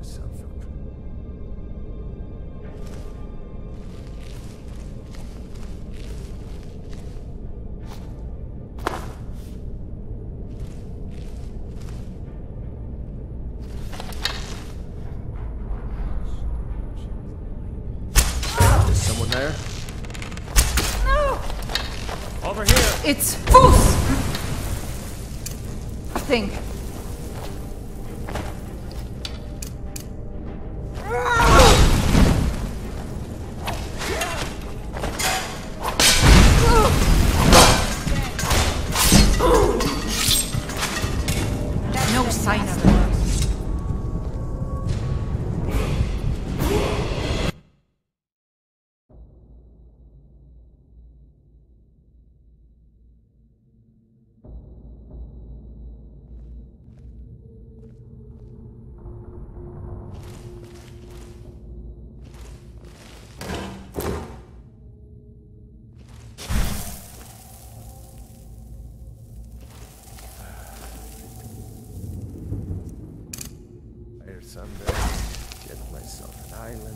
myself up. Is someone there? No! Over here! It's Foos! I think. No sign of it. Someday, get myself an island.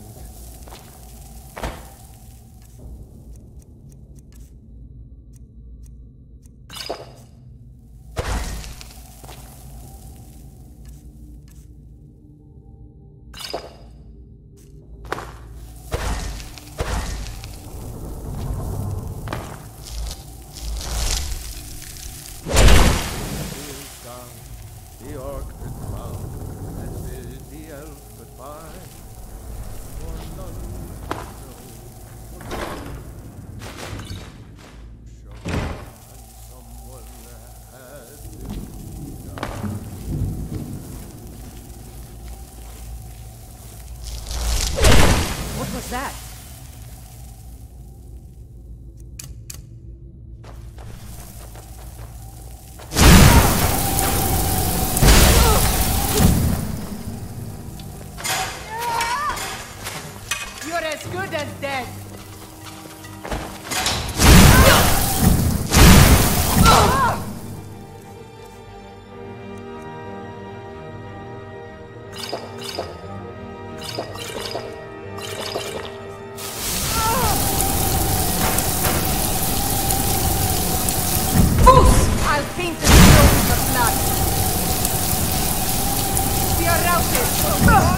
The orchid found, and bid the elf goodbye. For none to know, sure, and someone had to die. What was that? You're as good as dead. Foos! I'll paint the snow with the blood. We are routed.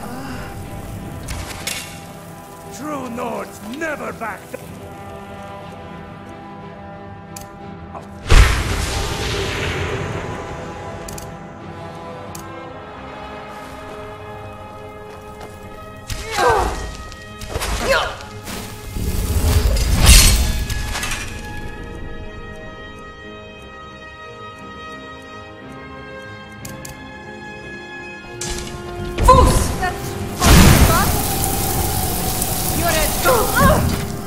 True Nords never back down. Foos! That's fun. You're as good.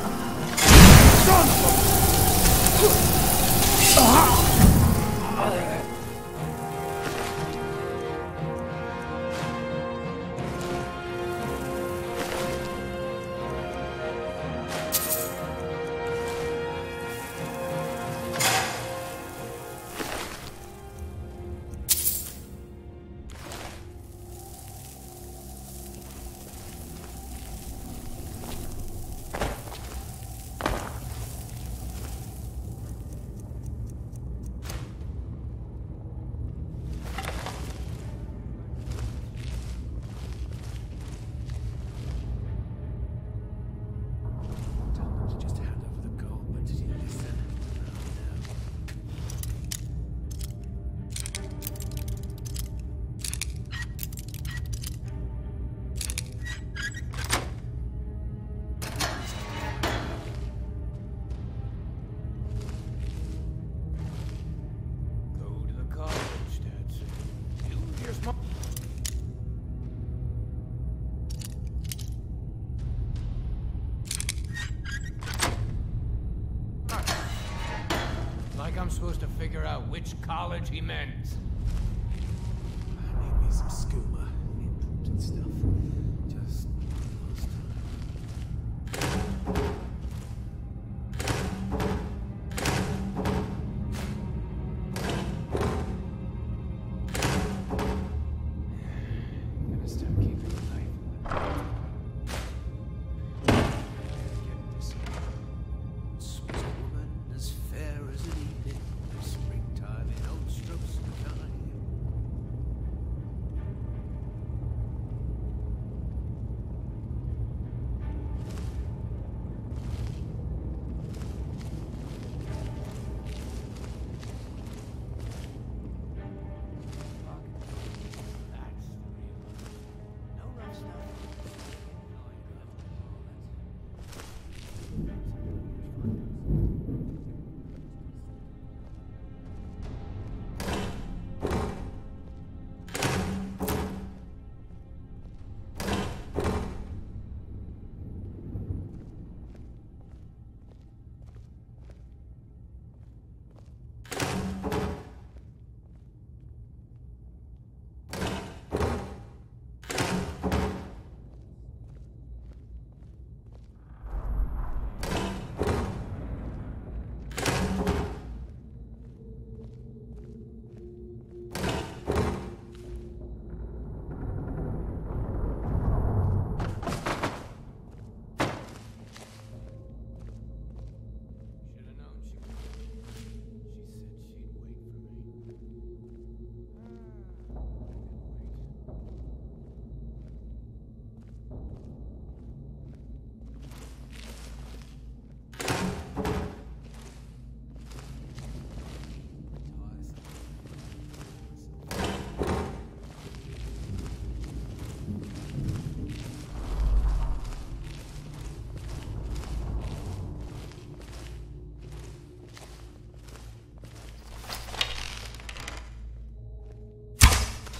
Just hand over the gold, but did you listen? Go to the college, Dad said. Here's my... Like I'm supposed to figure out which college he meant. I made me some skooma. Important stuff. Just last time. Gonna start keeping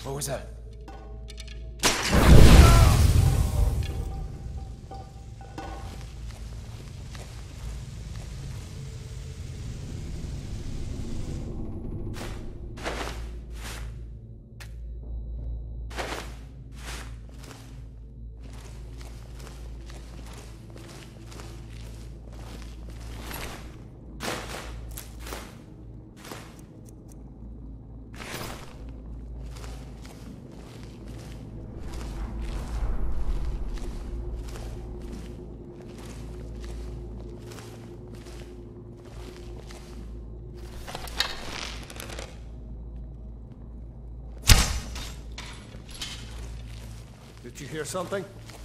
What was that? Did you hear something?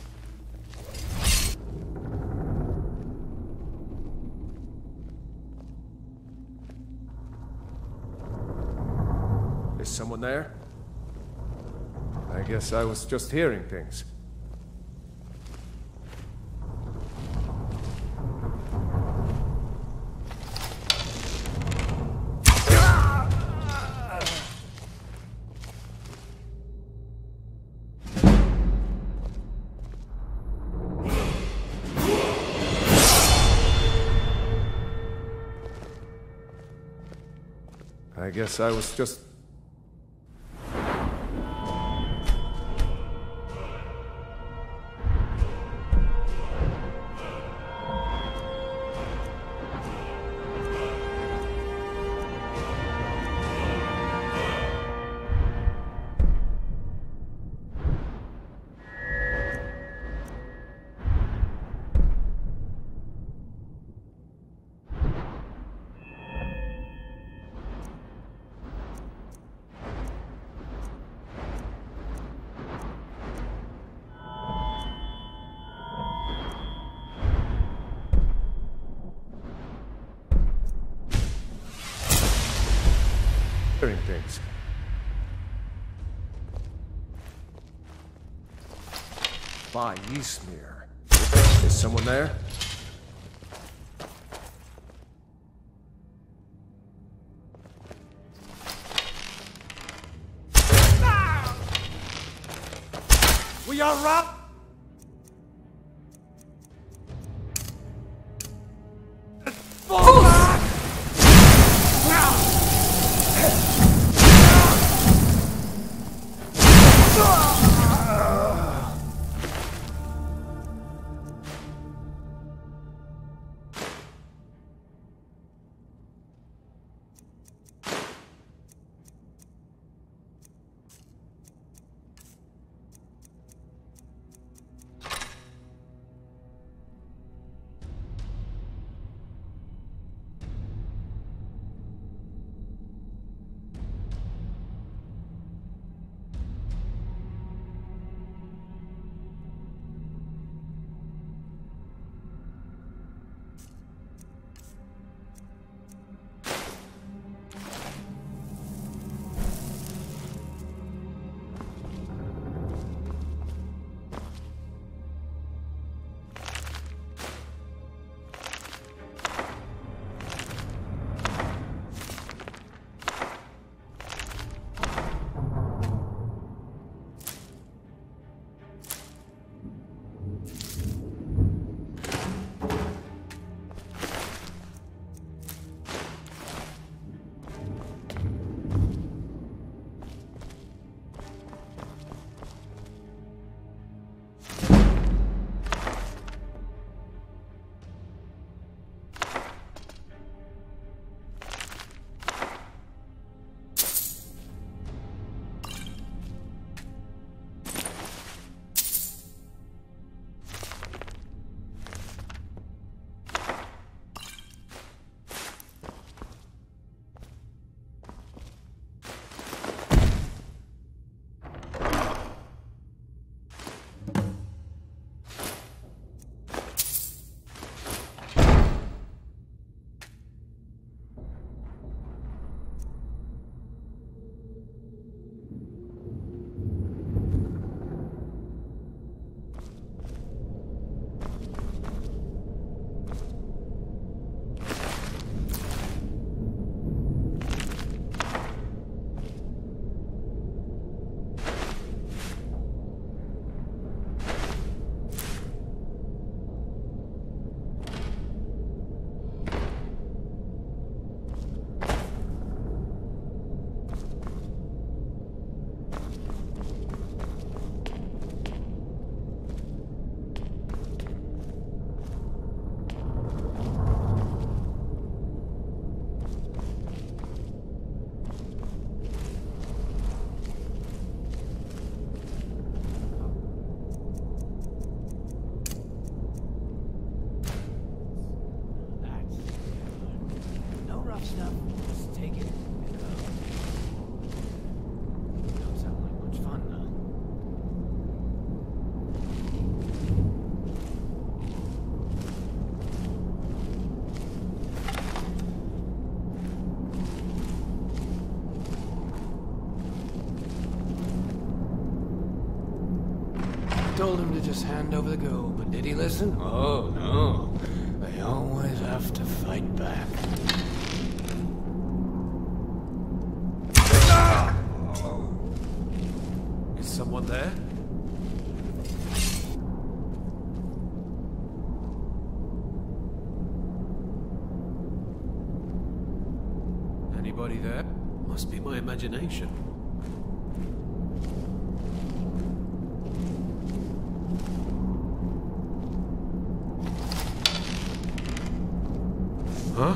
Is someone there? I guess I was just hearing things. I guess I was just... hearing things. By Ysmir. Is someone there? We are robbed! take it. Don't sound like much fun, though. Told him to just hand over the go, but did he listen? Oh, no. They always have to fight back. Is someone there? Anybody there? Must be my imagination. Huh?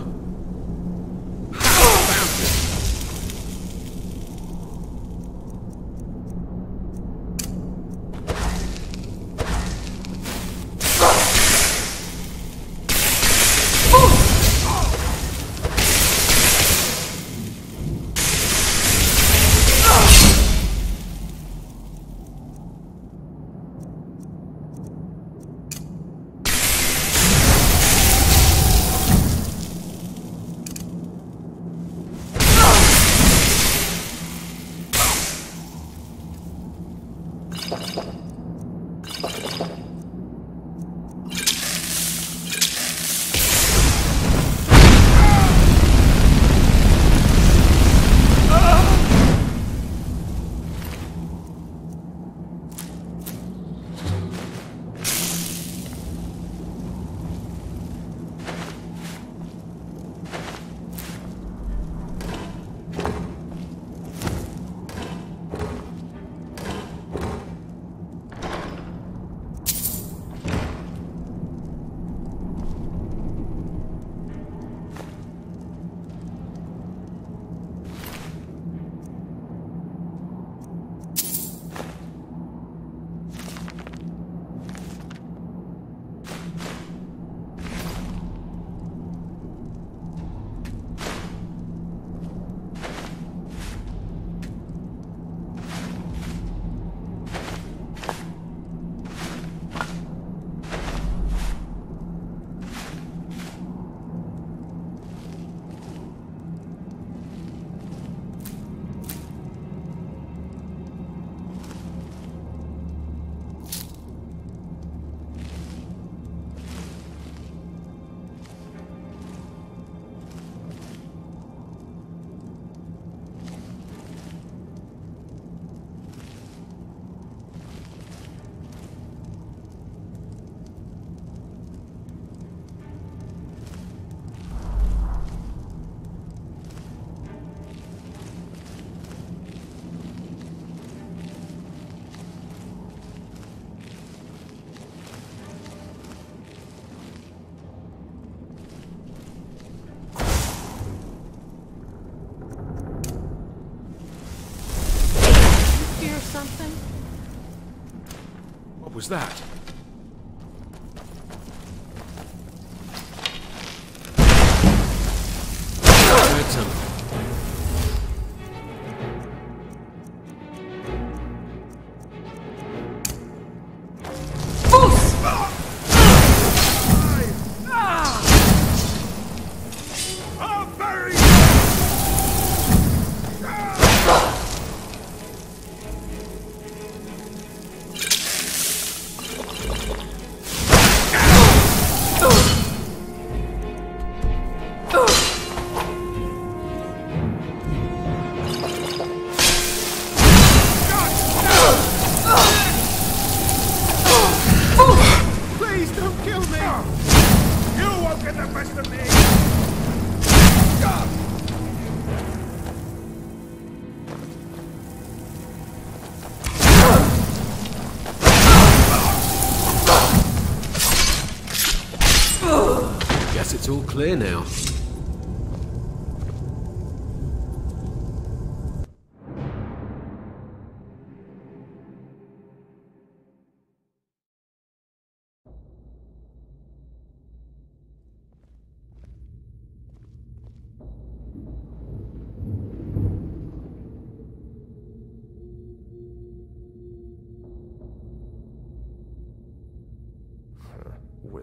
Something? What was that? I heard something. Guess it's all clear now.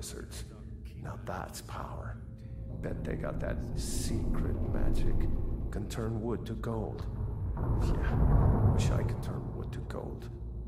wizards. Now that's power. Bet they got that secret magic. Can turn wood to gold. Yeah, wish I could turn wood to gold.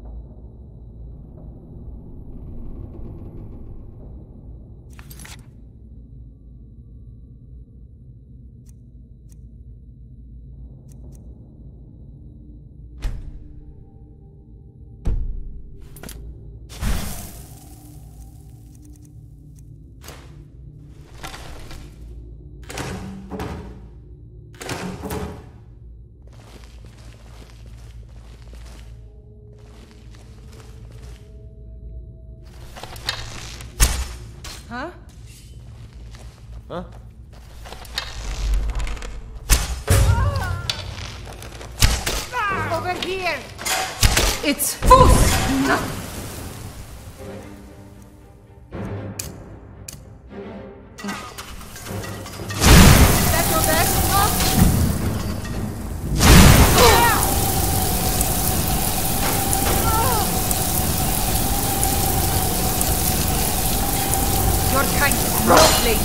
Huh? Huh? Over here! It's Fus! No. That's your best? Your kind is roughly.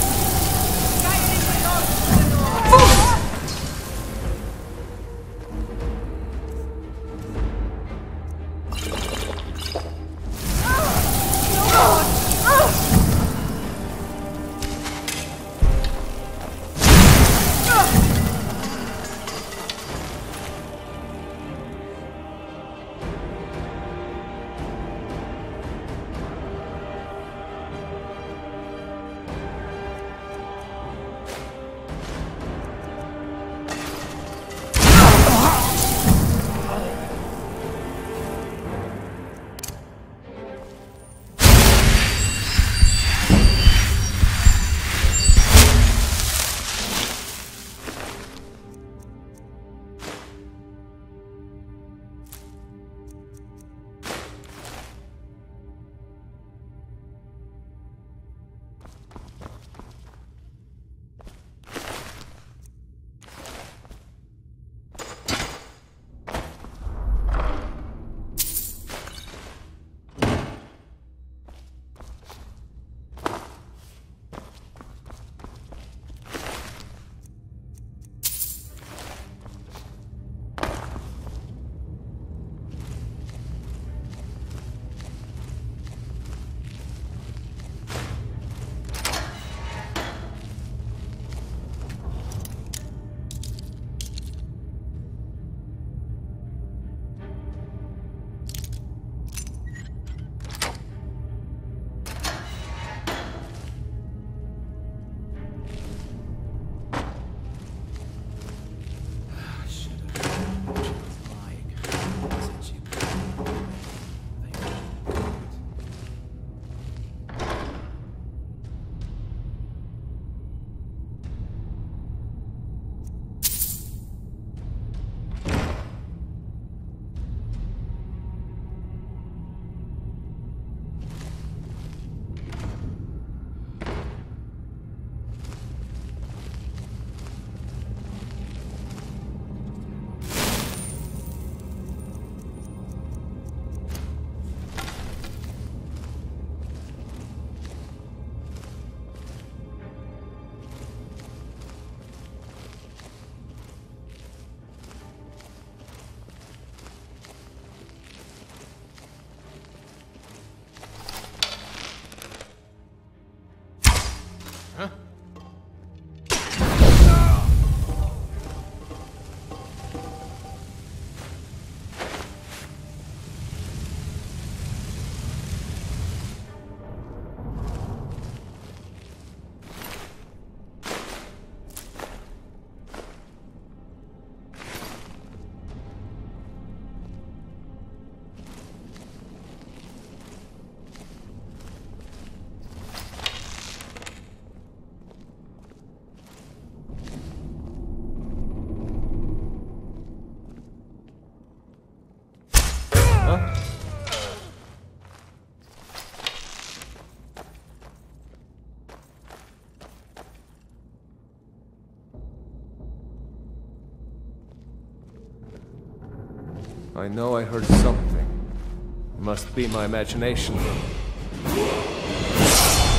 I know I heard something. Must be my imagination.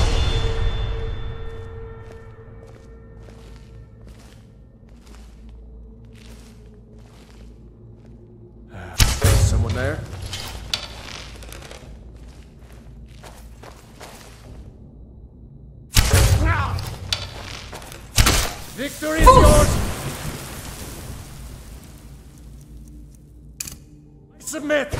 Anyone there? Victory is yours! Submit!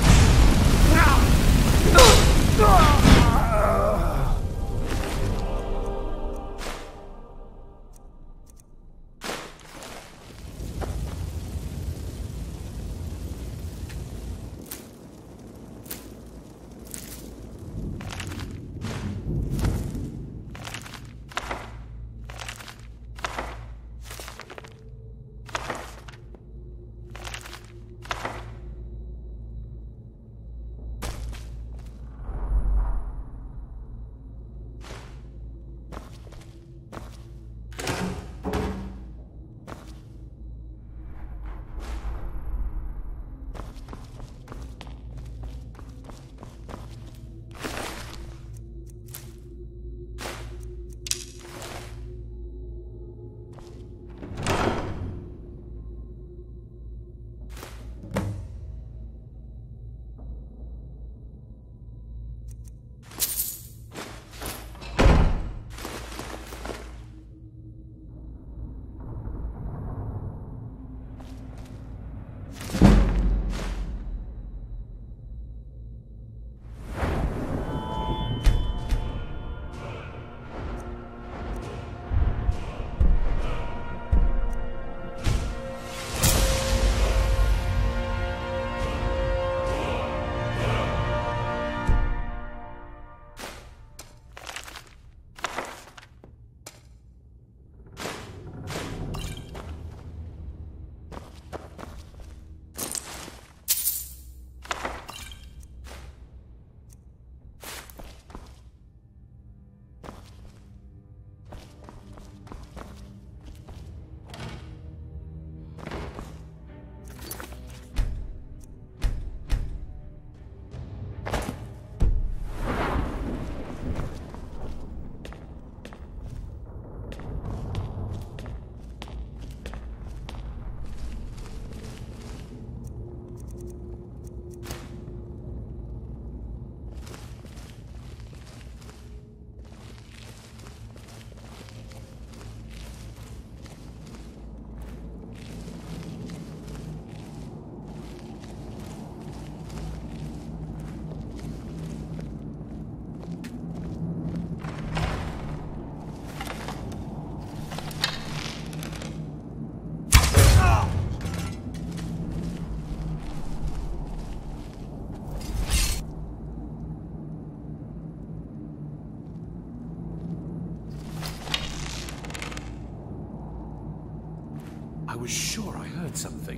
I was sure I heard something.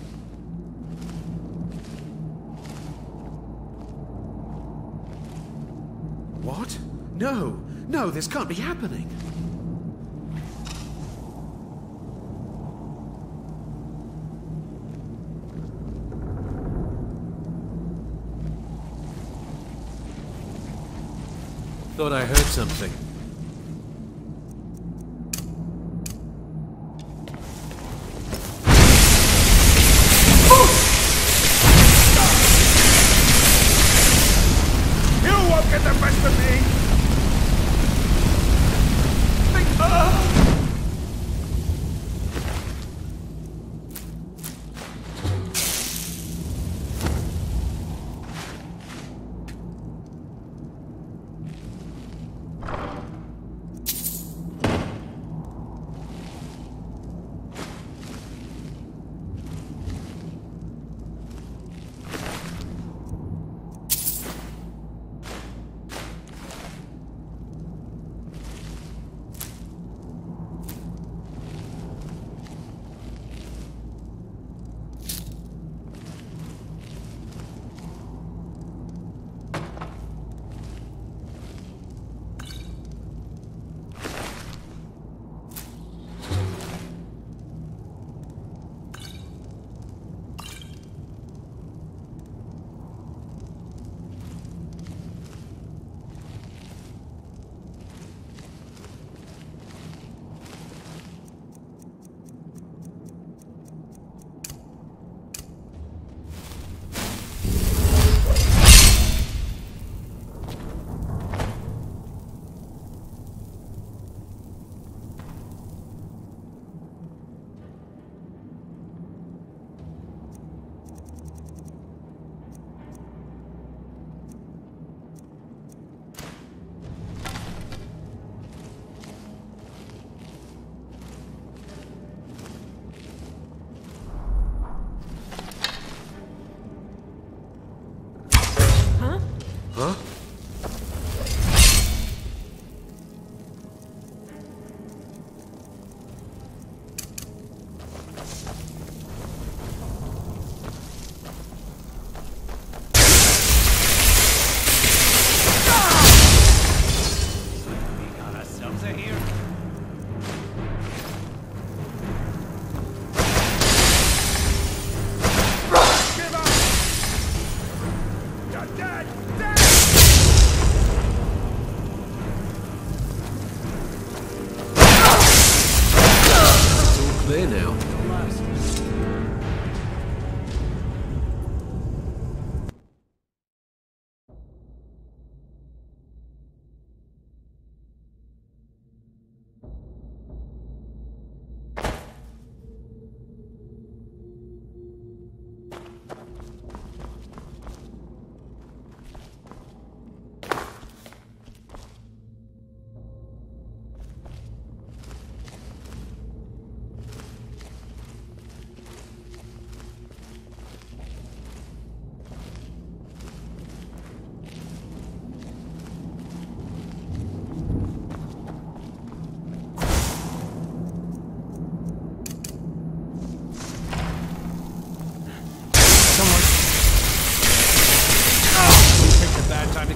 What? No! No, this can't be happening! Thought I heard something. Get the best of me!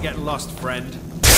get lost, friend.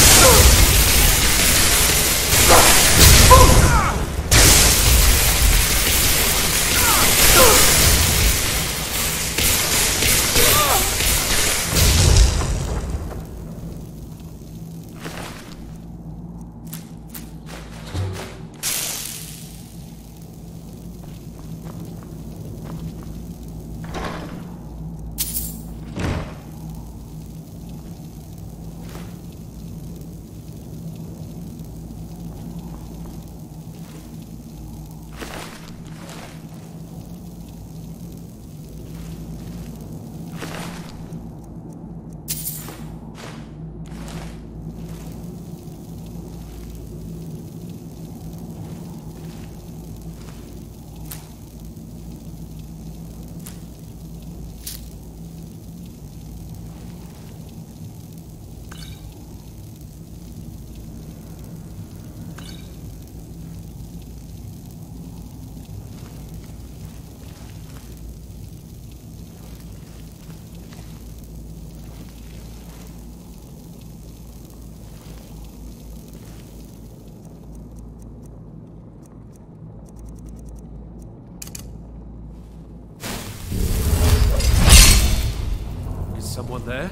Someone there?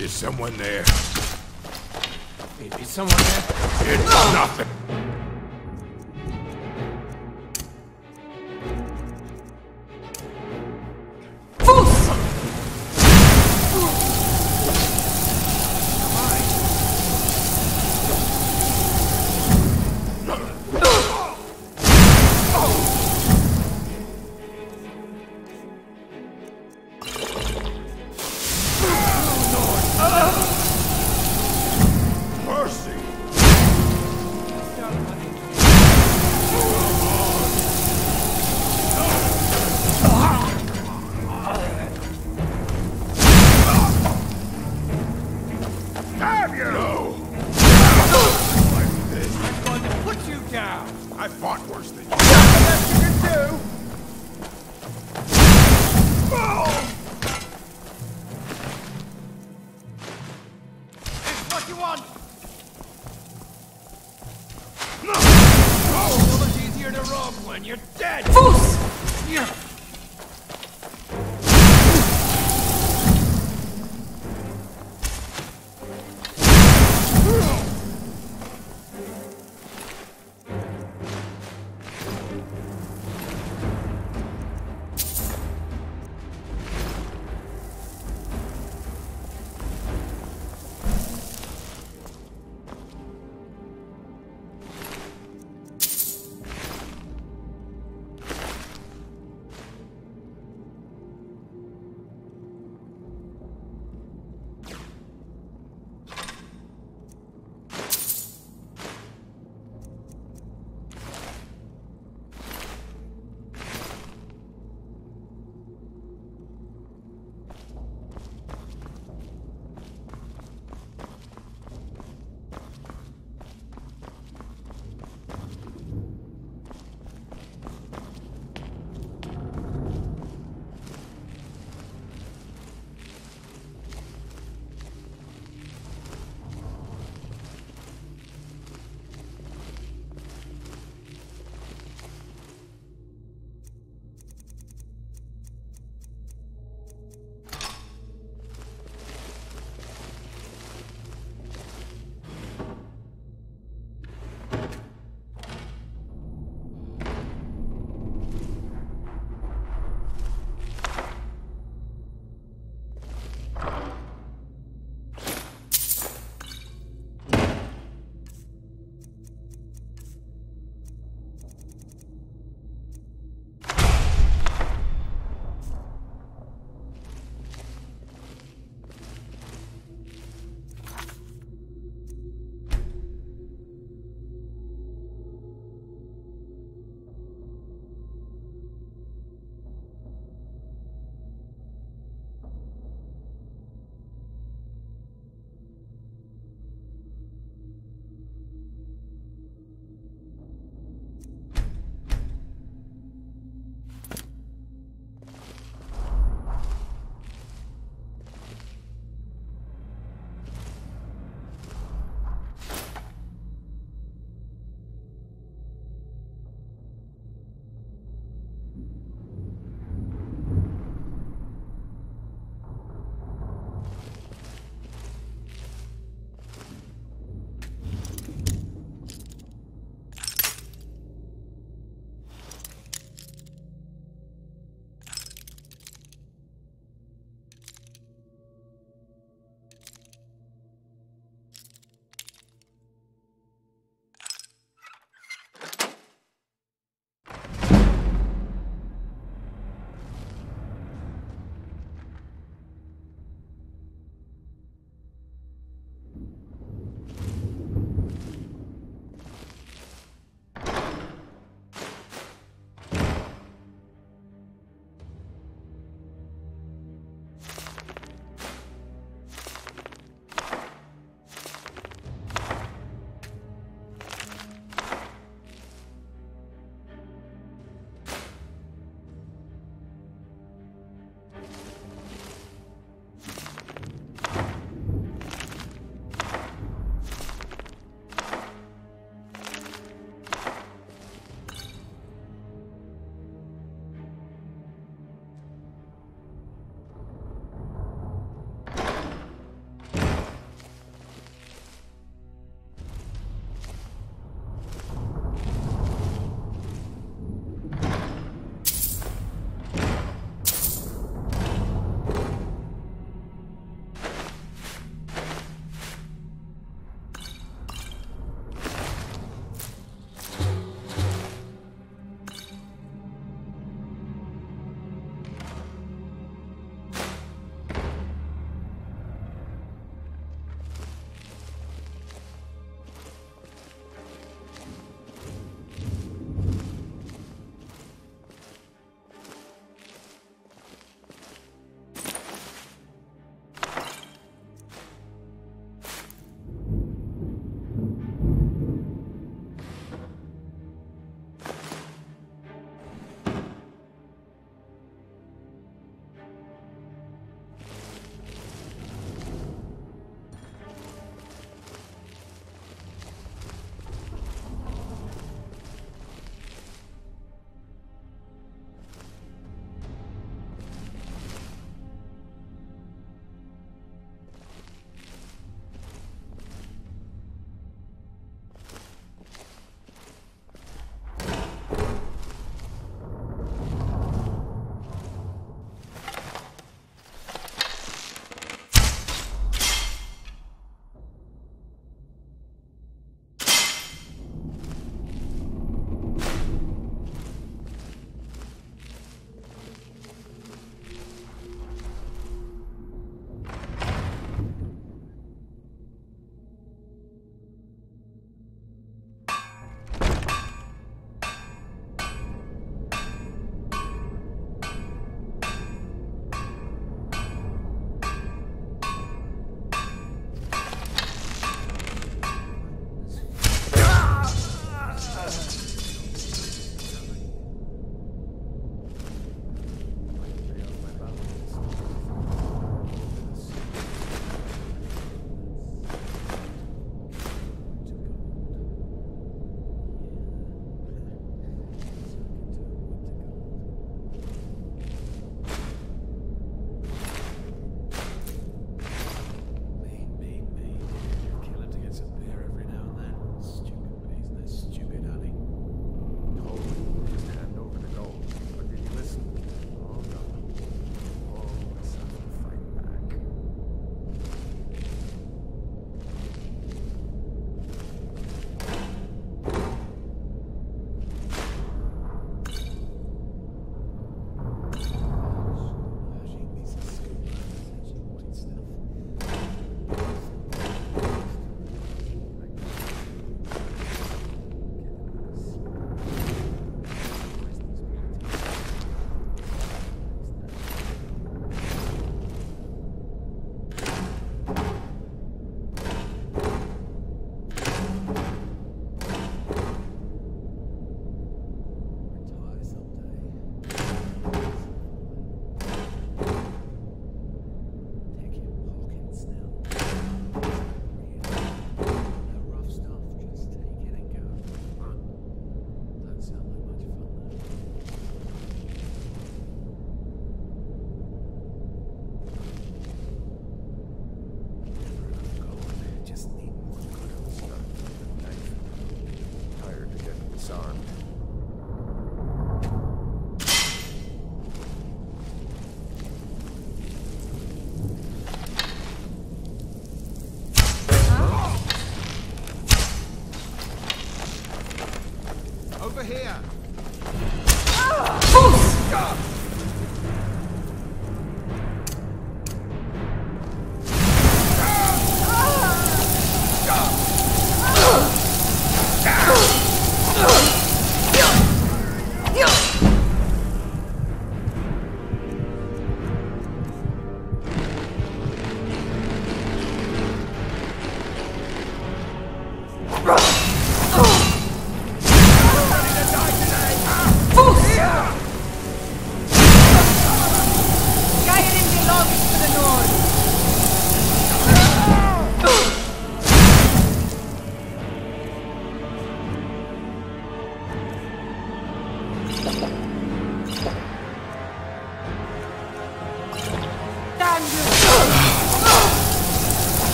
Is someone there? Is someone there? It's nothing. Mercy!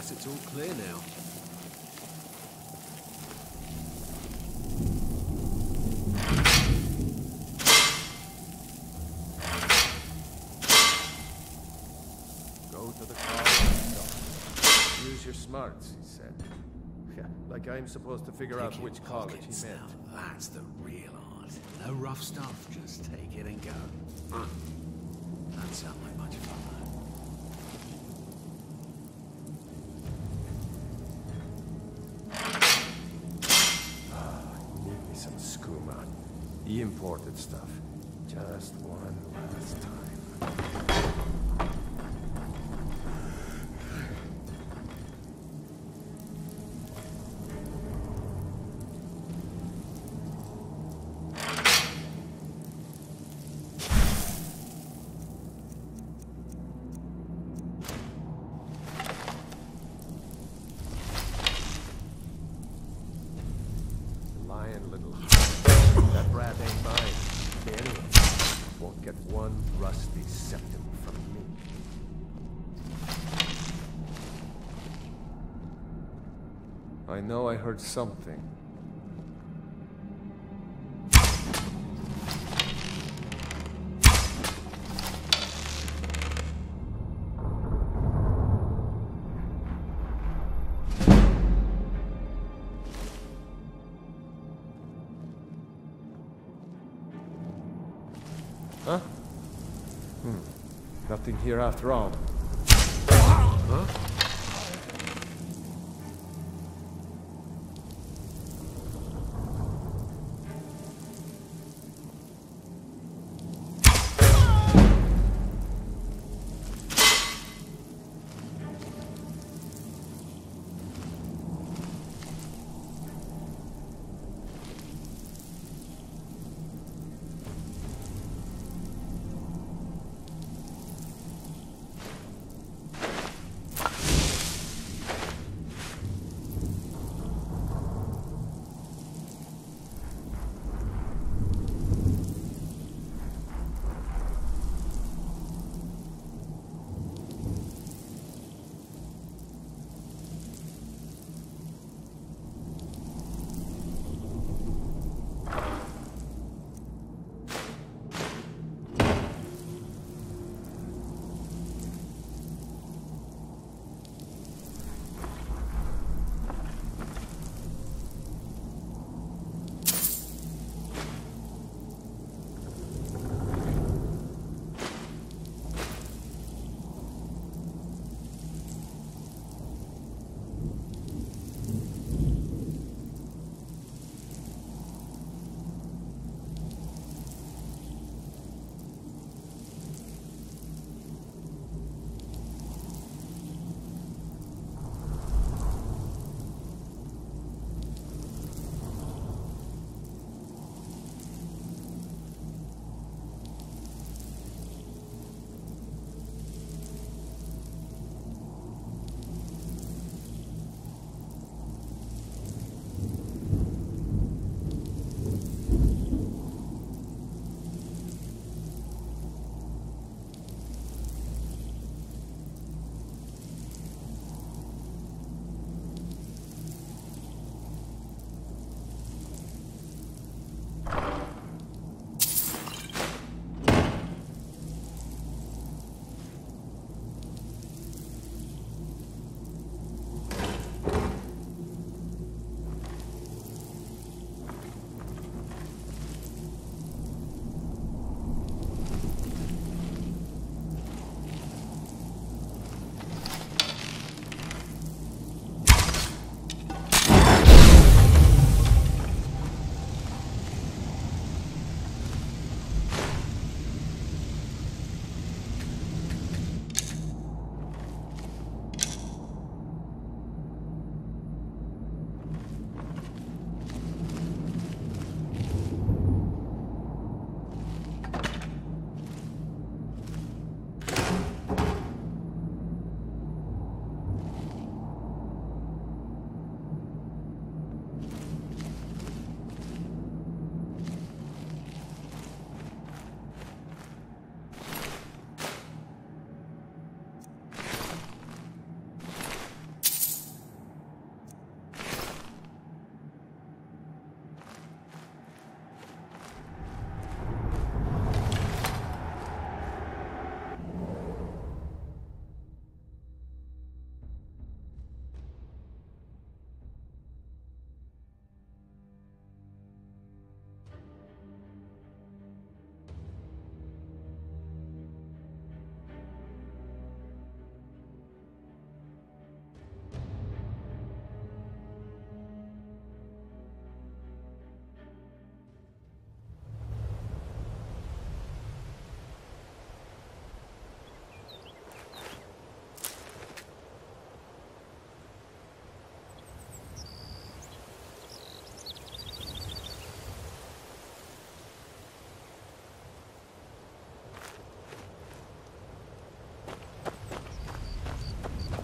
Guess it's all clear now. Go to the college. Use your smarts, he said. Yeah, like I'm supposed to figure out which college he meant. Now, that's the real art. No rough stuff, just take it and go. That sounds like much fun, Need me some skooma. The imported stuff. Just one last time. Lying little heart. That brat ain't mine. Anyway, won't get one rusty septim from me. I know I heard something. Huh? Nothing here after all. Huh?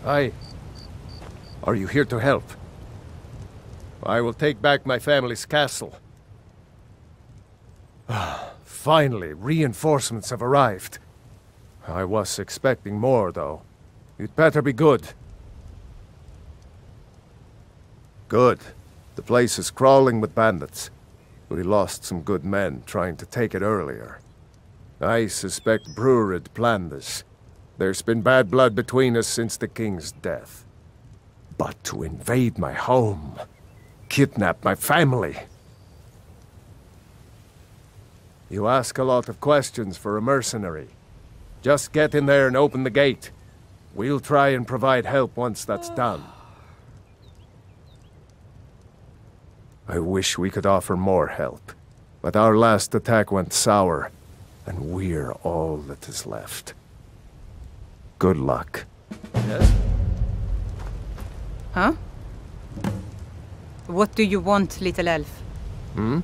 Aye. Are you here to help? I will take back my family's castle. Finally, reinforcements have arrived. I was expecting more, though. It better be good. Good. The place is crawling with bandits. We lost some good men trying to take it earlier. I suspect Brurid planned this. There's been bad blood between us since the king's death. But to invade my home, kidnap my family... You ask a lot of questions for a mercenary. Just get in there and open the gate. We'll try and provide help once that's done. I wish we could offer more help, but our last attack went sour, and we're all that is left. Good luck. Yes? Huh? What do you want, little elf? Hmm?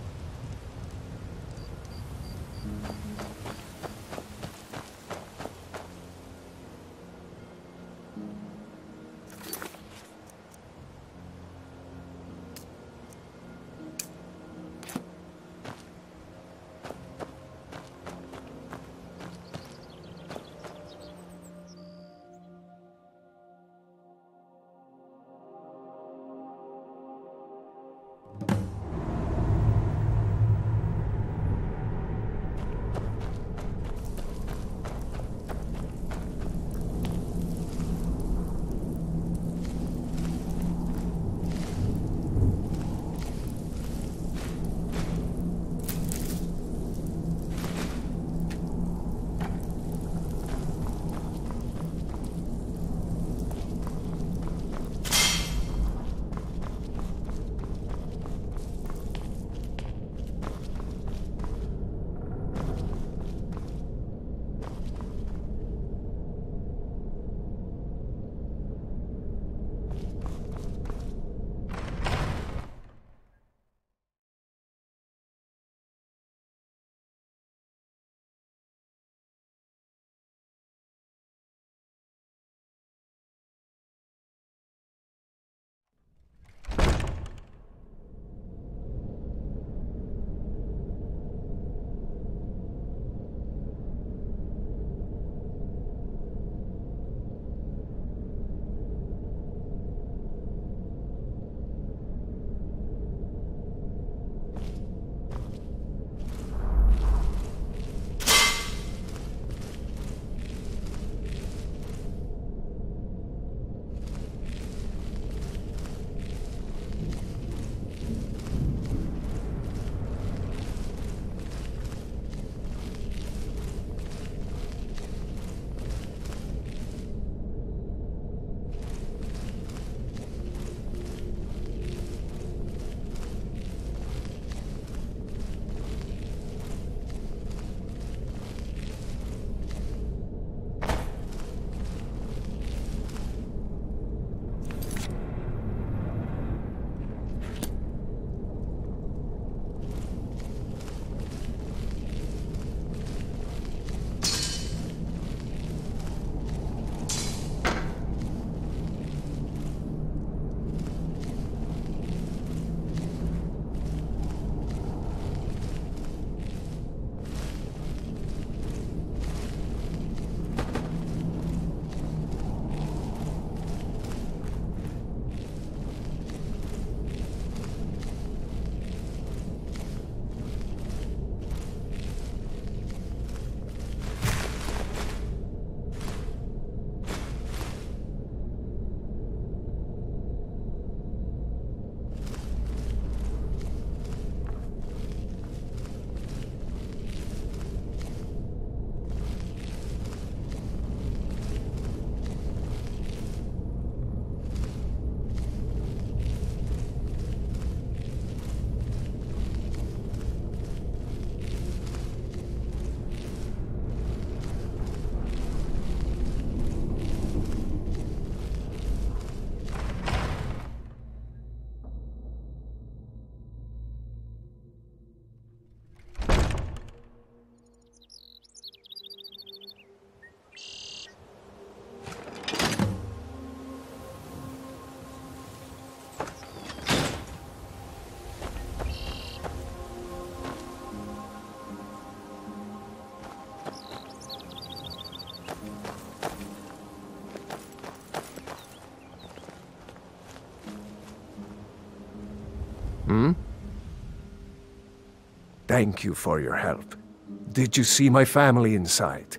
Thank you for your help. Did you see my family inside?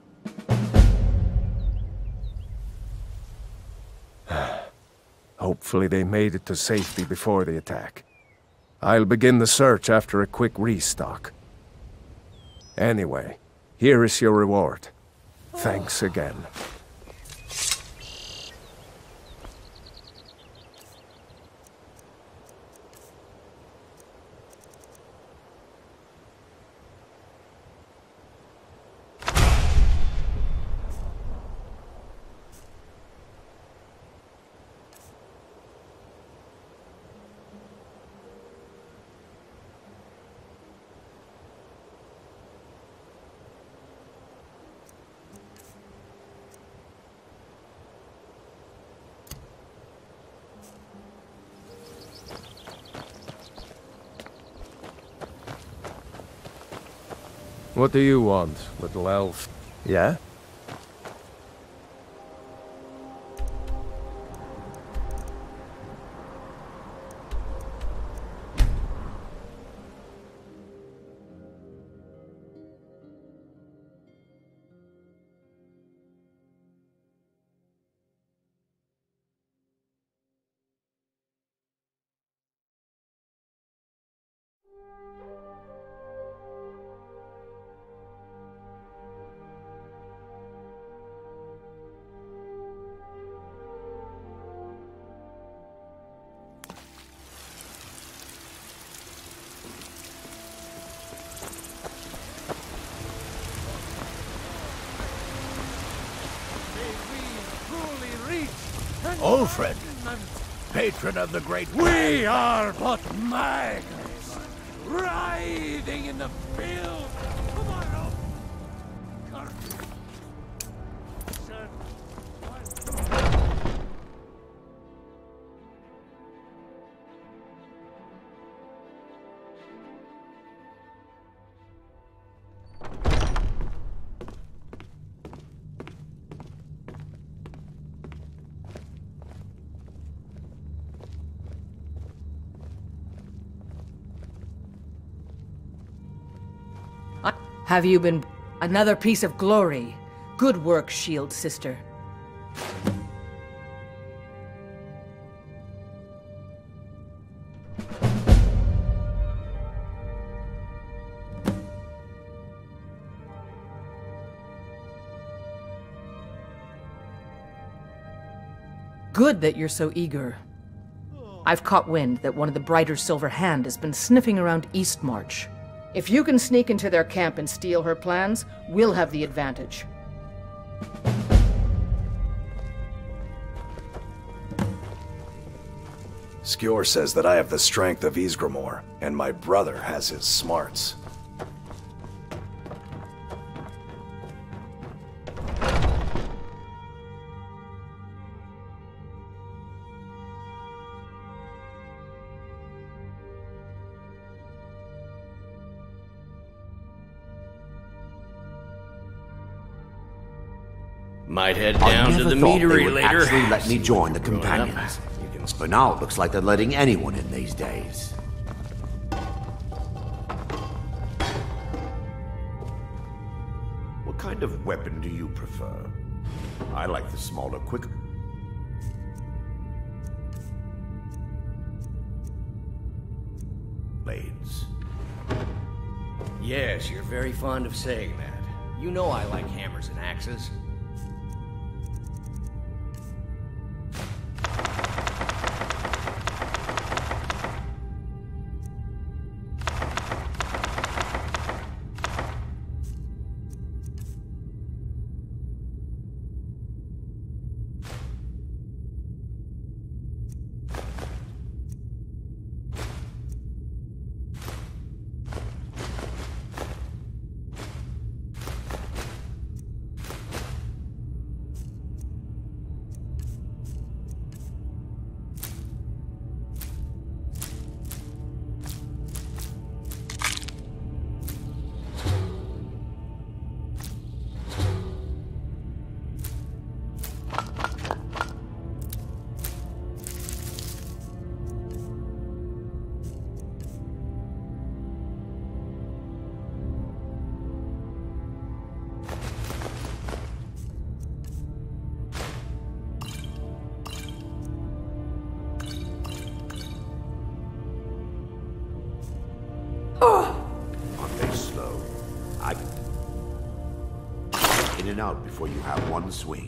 Hopefully they made it to safety before the attack. I'll begin the search after a quick restock. Anyway, here is your reward. Thanks again. What do you want, little elf? Yeah? Ulfred, patron of the great... We are but magnets, riding in the field. Come on, Ulf. Have you been... Another piece of glory. Good work, Shield Sister. Good that you're so eager. I've caught wind that one of the Brighter Silver Hand has been sniffing around Eastmarch. If you can sneak into their camp and steal her plans, we'll have the advantage. Skjor says that I have the strength of Ysgramor, and my brother has his smarts. Might head down to the meadery later. Actually let me join the companions. But now it looks like they're letting anyone in these days. What kind of weapon do you prefer? I like the smaller, quicker... blades. Yes, you're very fond of saying that. You know I like hammers and axes. slow. In and out before you have one swing.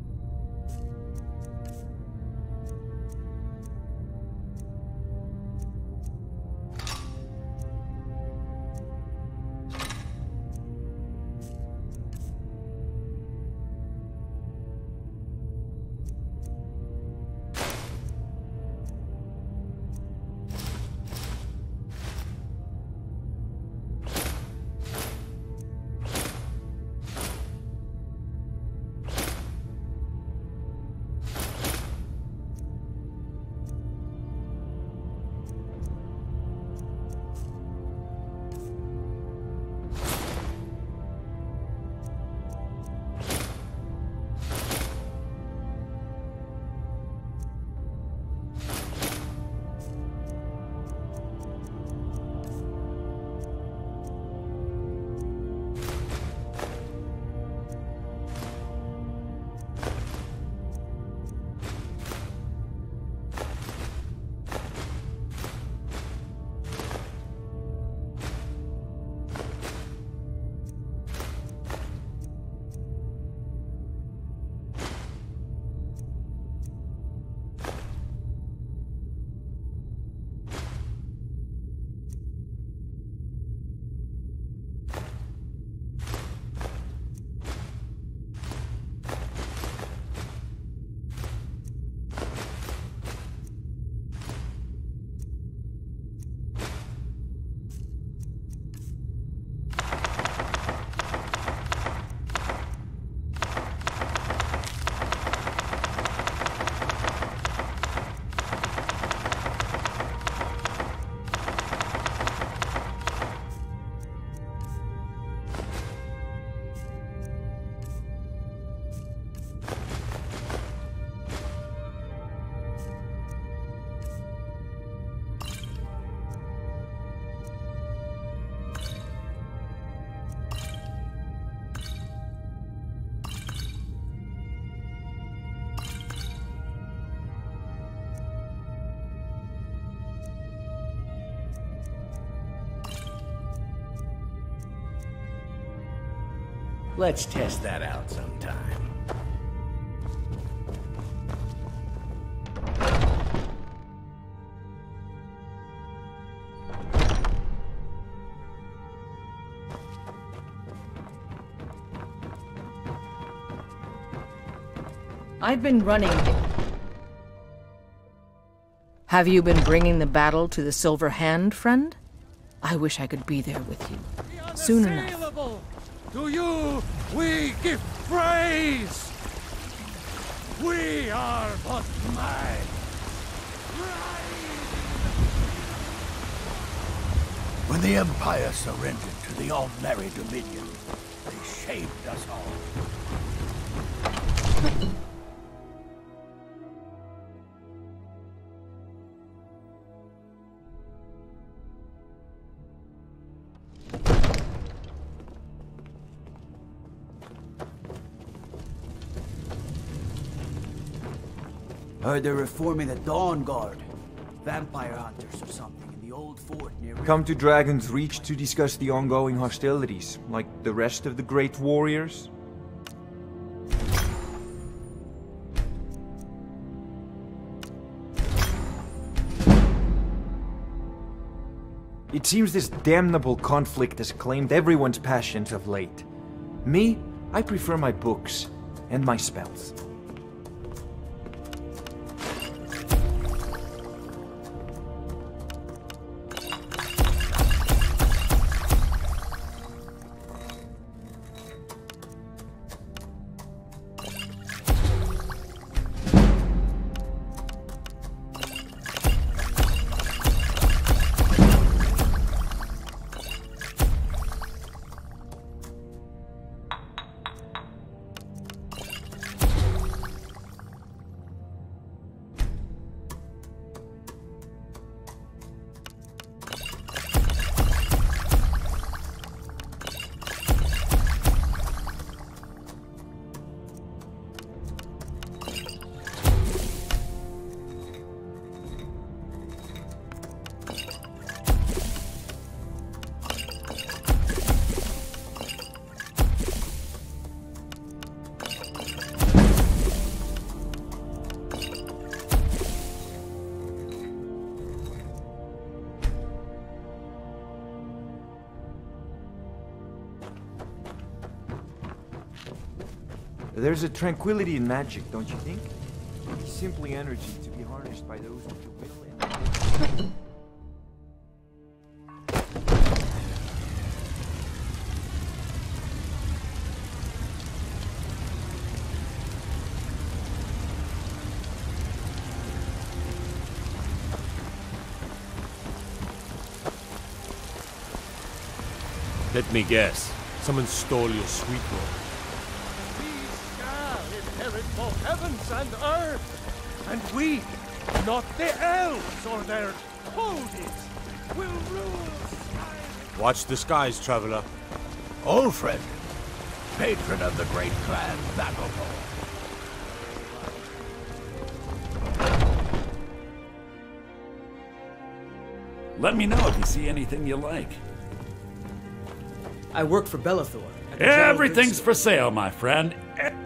Let's test that out sometime. I've been running. Have you been bringing the battle to the Silver Hand, friend? I wish I could be there with you. Soon enough. To you, we give praise! We are but mine! When the Empire surrendered to the Aldmeri Dominion, they shamed us all. Heard they're reforming the Dawn Guard. Vampire hunters or something in the old fort near... Come to Dragon's Reach to discuss the ongoing hostilities, like the rest of the Great Warriors? It seems this damnable conflict has claimed everyone's passions of late. Me, I prefer my books and my spells. There's a tranquility in magic, don't you think? It's simply energy to be harnessed by those with the will and... Let me guess. Someone stole your sweet roll. We shall inherit both heavens and earth, and we, not the elves or their toadies, will rule Skyrim. Watch the skies, traveler. Ulfred, patron of the great clan Battlepole. Let me know if you see anything you like. I work for Belethor. Everything's for sale, my friend.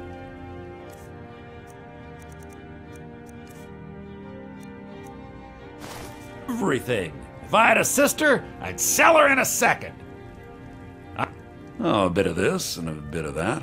Everything. If I had a sister, I'd sell her in a second. Oh, a bit of this and a bit of that.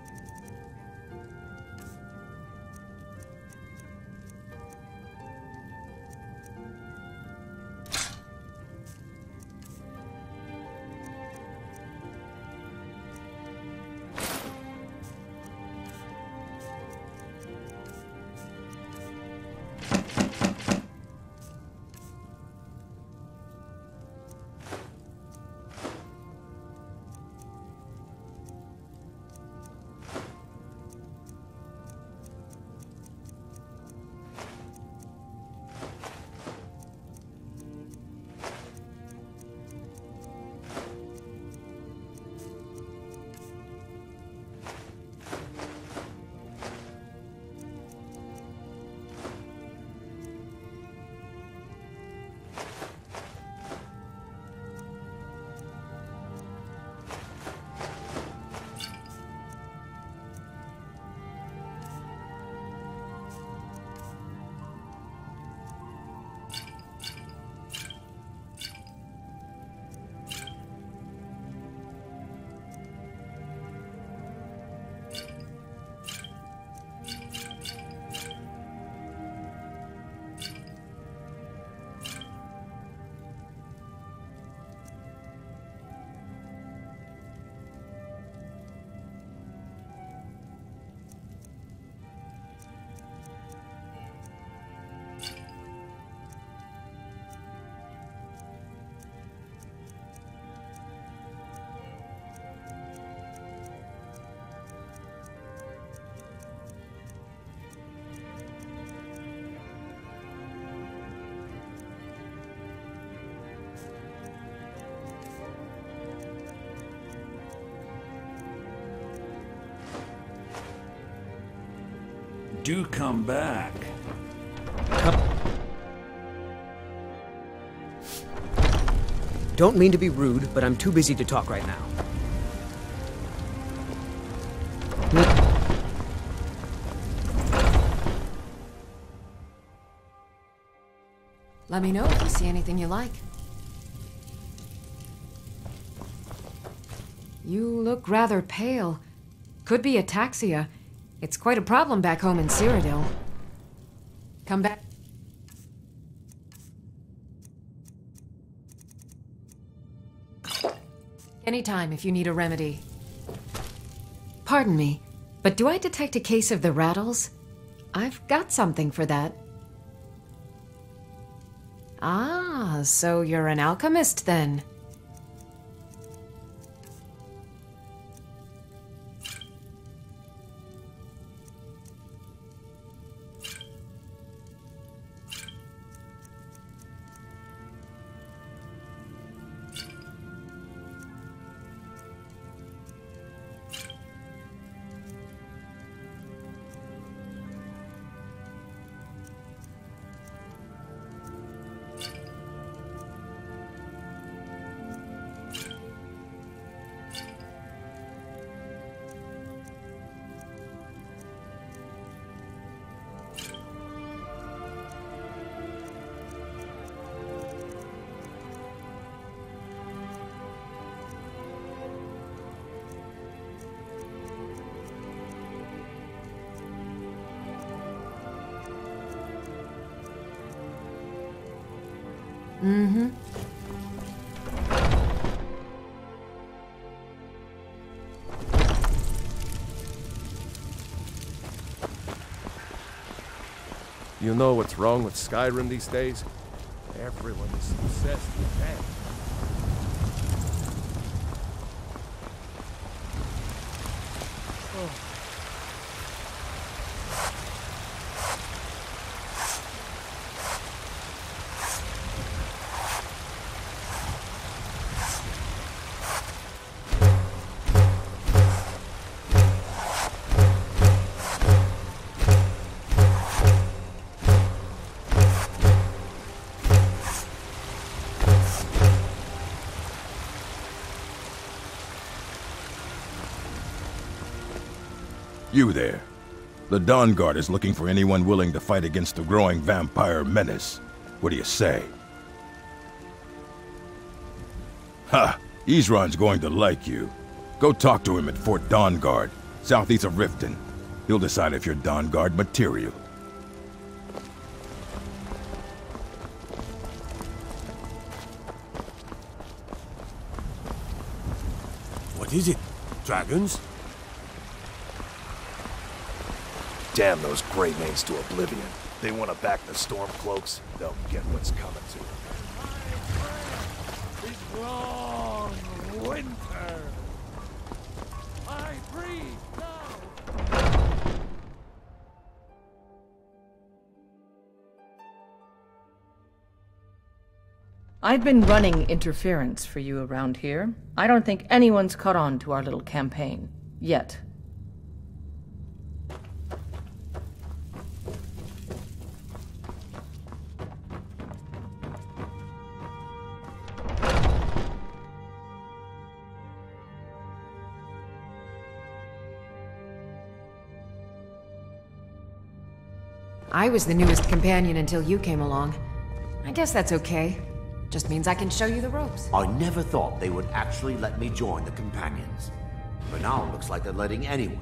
Do come back. Don't mean to be rude, but I'm too busy to talk right now. Let me know if you see anything you like. You look rather pale. Could be ataxia. It's quite a problem back home in Cyrodiil. Come back. Anytime if you need a remedy. Pardon me, but do I detect a case of the rattles? I've got something for that. Ah, so you're an alchemist then. Mm-hmm. You know what's wrong with Skyrim these days? Everyone is obsessed with death. You there. The Dawnguard is looking for anyone willing to fight against the growing vampire menace. What do you say? Ha! Isran's going to like you. Go talk to him at Fort Dawnguard, southeast of Riften. He'll decide if you're Dawnguard material. What is it? Dragons? Damn those Great Manes to oblivion. They want to back the Stormcloaks, they'll get what's coming to them. This long winter. I breathe now. I've been running interference for you around here. I don't think anyone's caught on to our little campaign. Yet. I was the newest companion until you came along. I guess that's okay. Just means I can show you the ropes. I never thought they would actually let me join the Companions. But now it looks like they're letting anyone.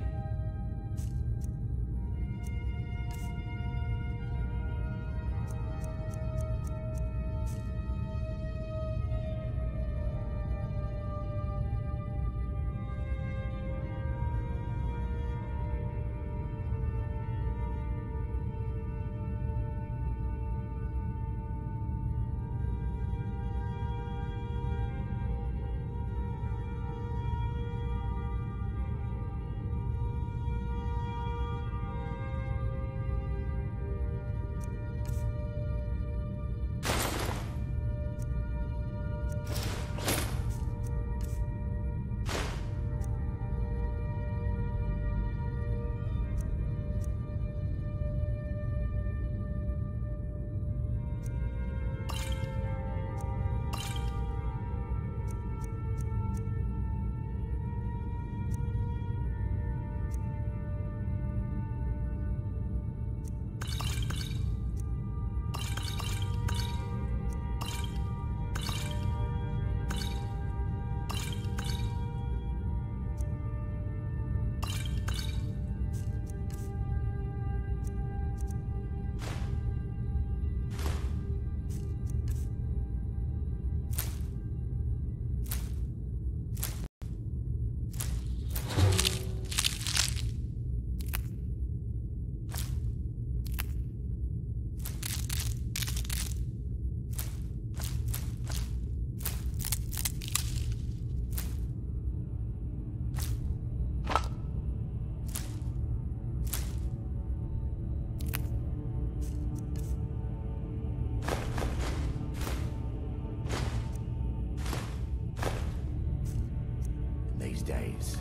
These days.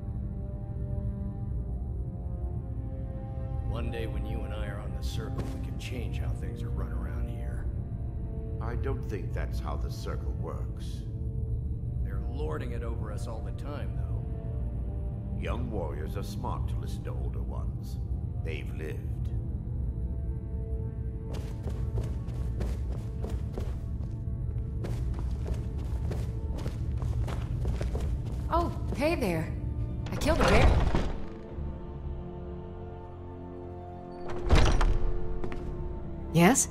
One day when you and I are on the circle, we can could change how things are run around here. I don't think that's how the circle works. They're lording it over us all the time, though. Young warriors are smart to listen to older ones. They've lived. Oh, hey there. I killed a bear. Yes?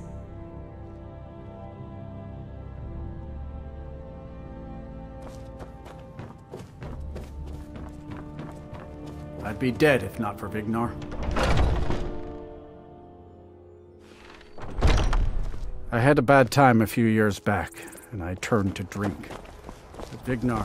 I'd be dead if not for Vignar. I had a bad time a few years back, and I turned to drink. But Vignar...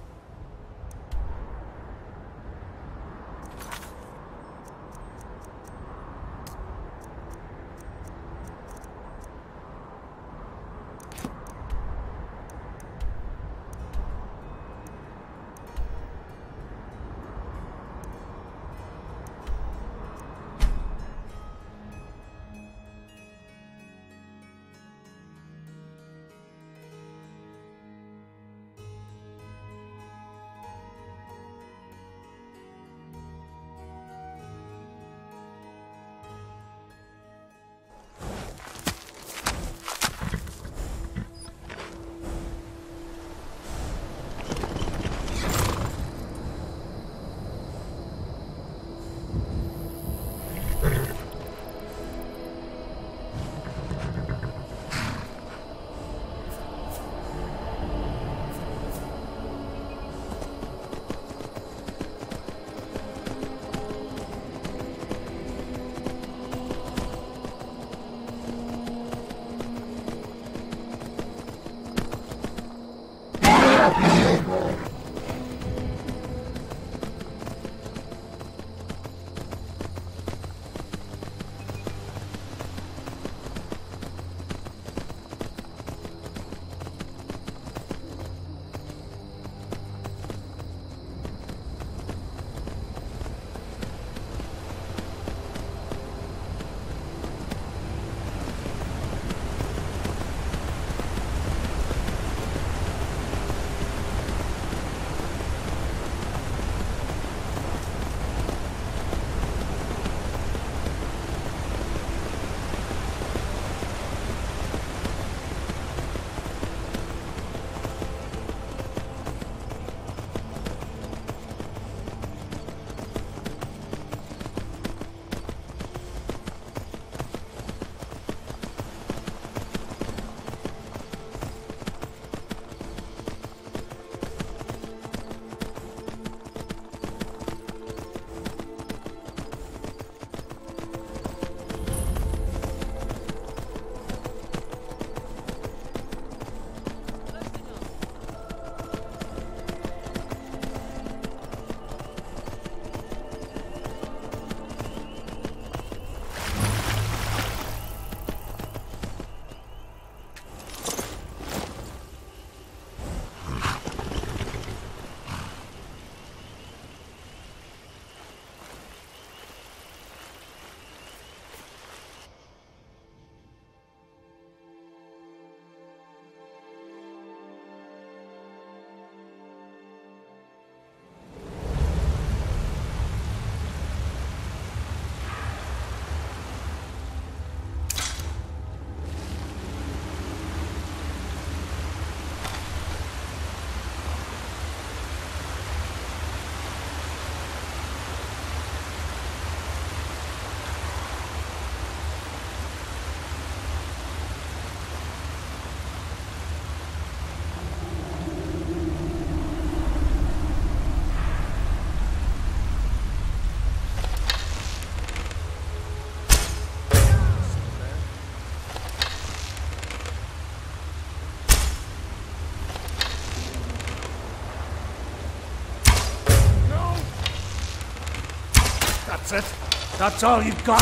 That's it? That's all you've got?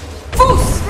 Foos!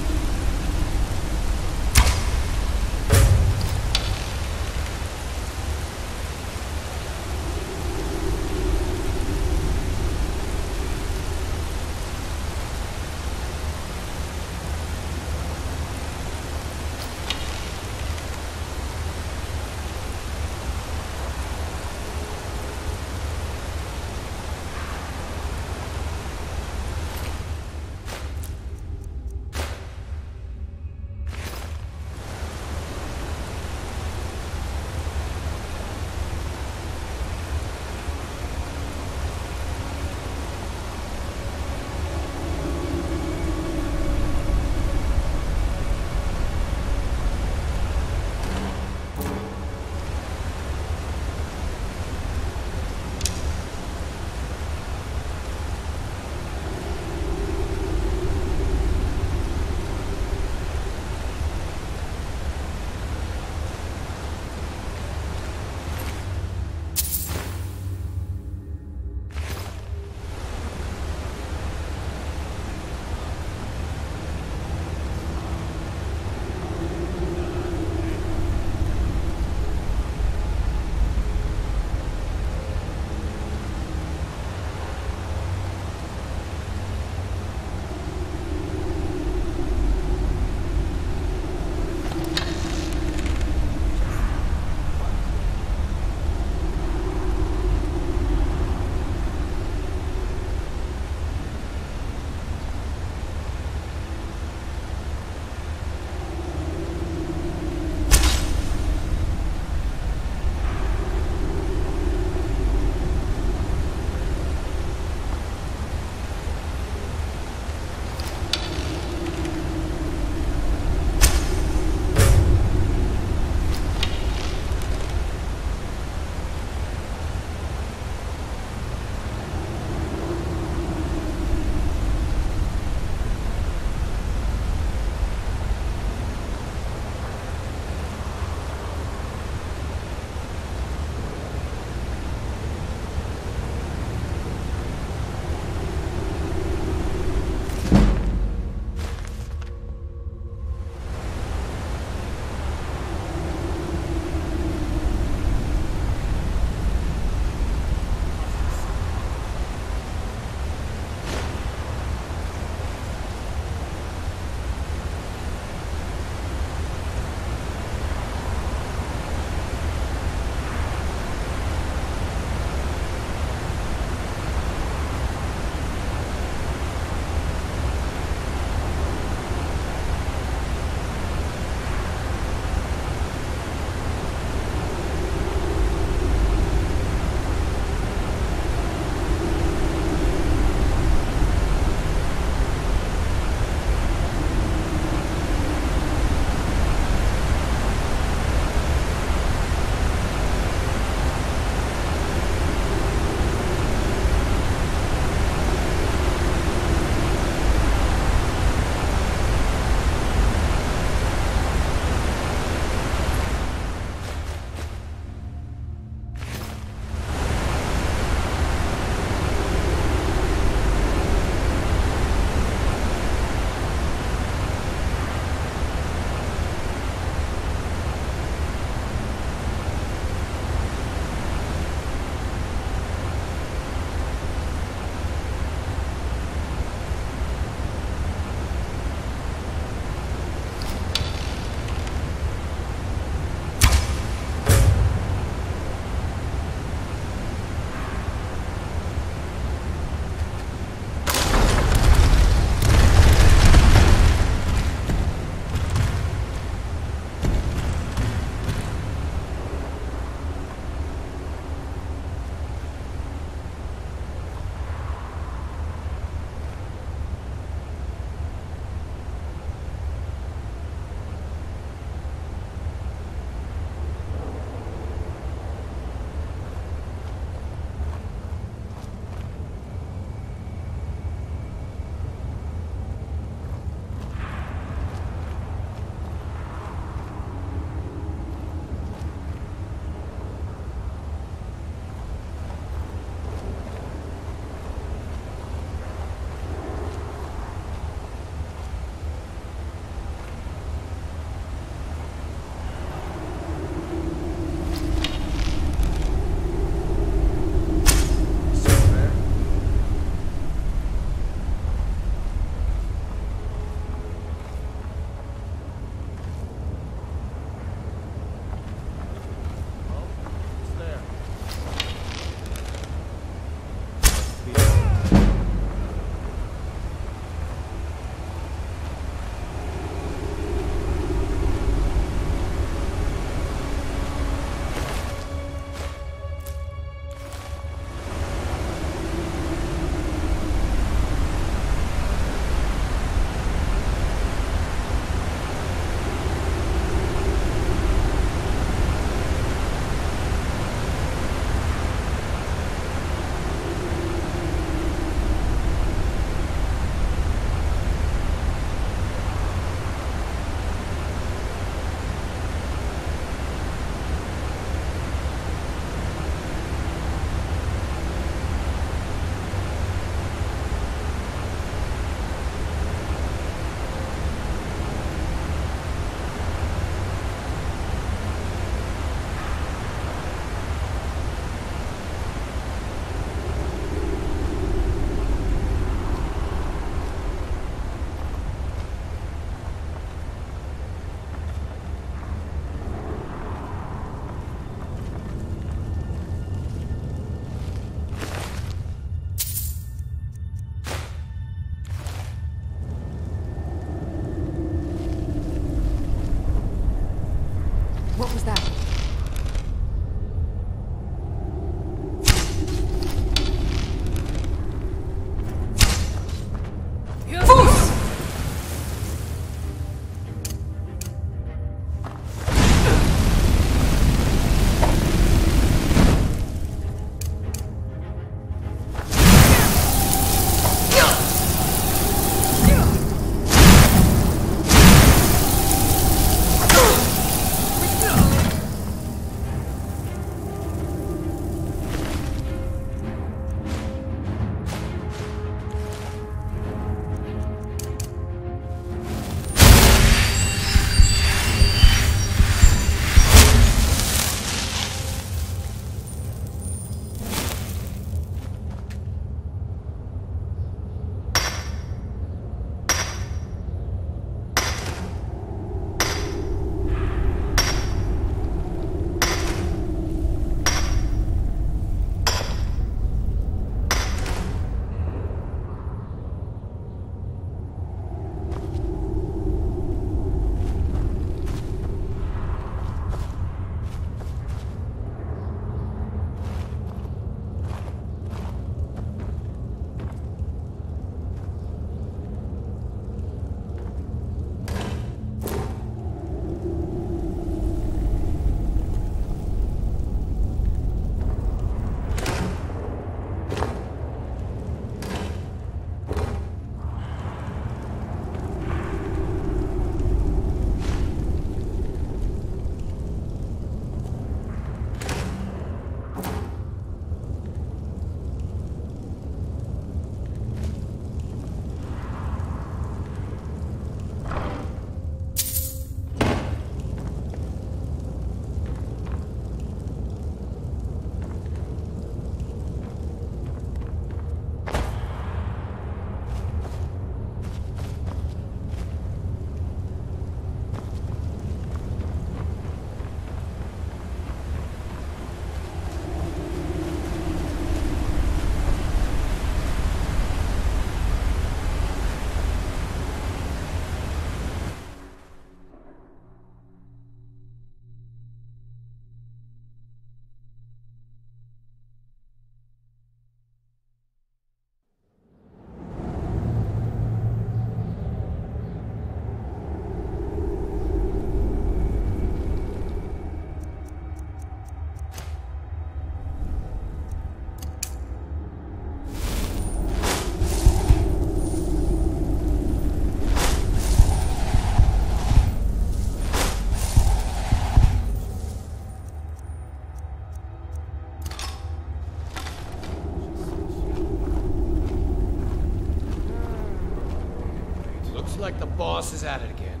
boss is at it again.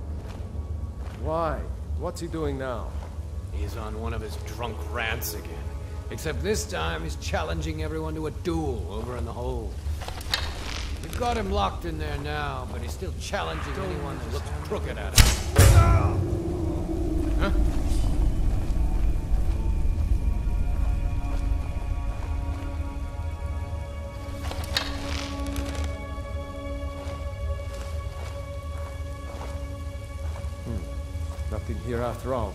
Why? What's he doing now? He's on one of his drunk rants again. Except this time he's challenging everyone to a duel over in the hold. We've got him locked in there now, but he's still challenging anyone that looks crooked at him. Huh? Nothing here after all.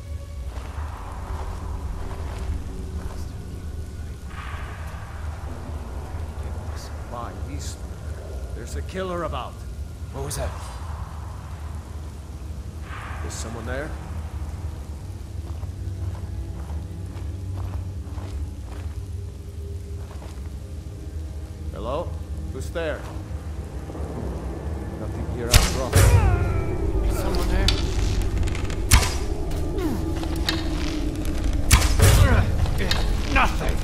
By East, there's a killer about. What was that? Is someone there? Hello? Who's there? Nothing here after all. Someone there? Nothing.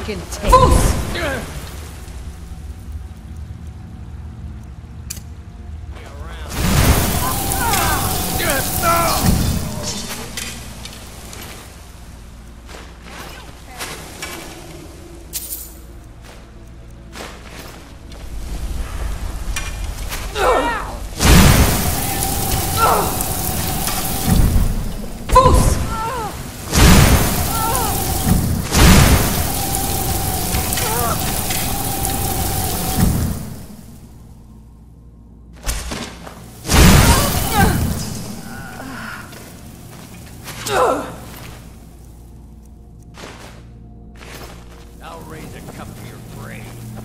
fucking taste. I'll raise a cup to your grave.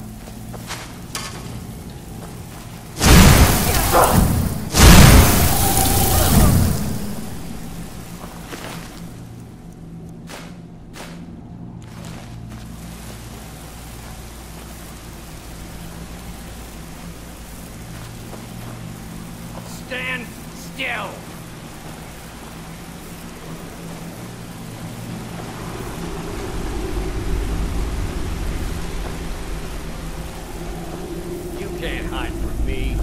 Stand still! You can't hide from me.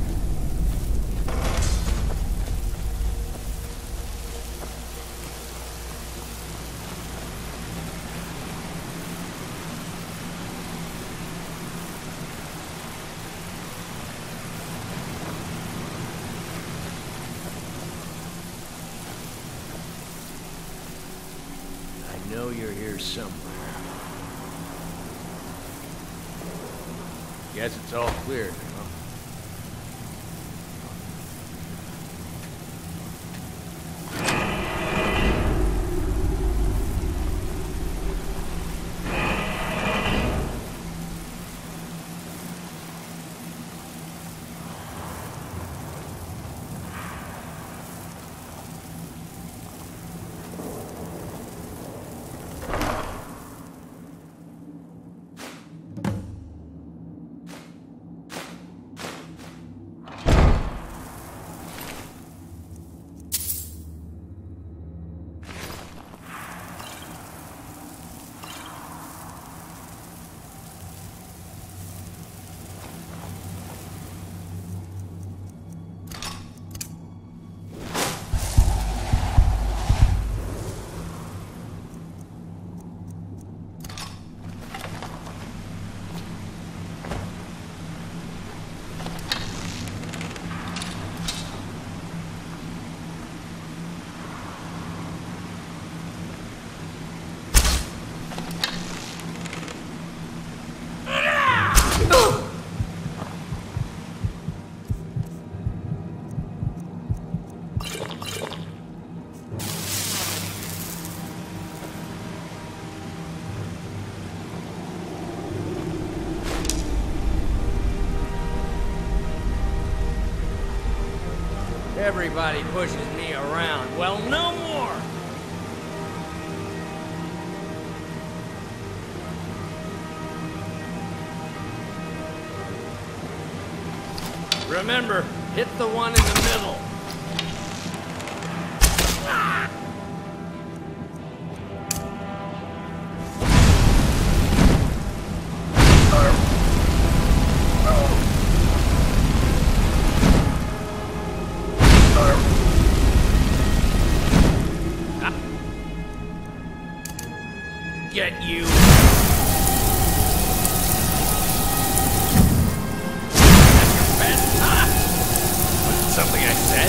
I know you're here somewhere. Guess it's all clear now. Everybody pushes me around. Well, no more! Remember, hit the one in the middle. Get you. That's your best, huh? Was it something I said?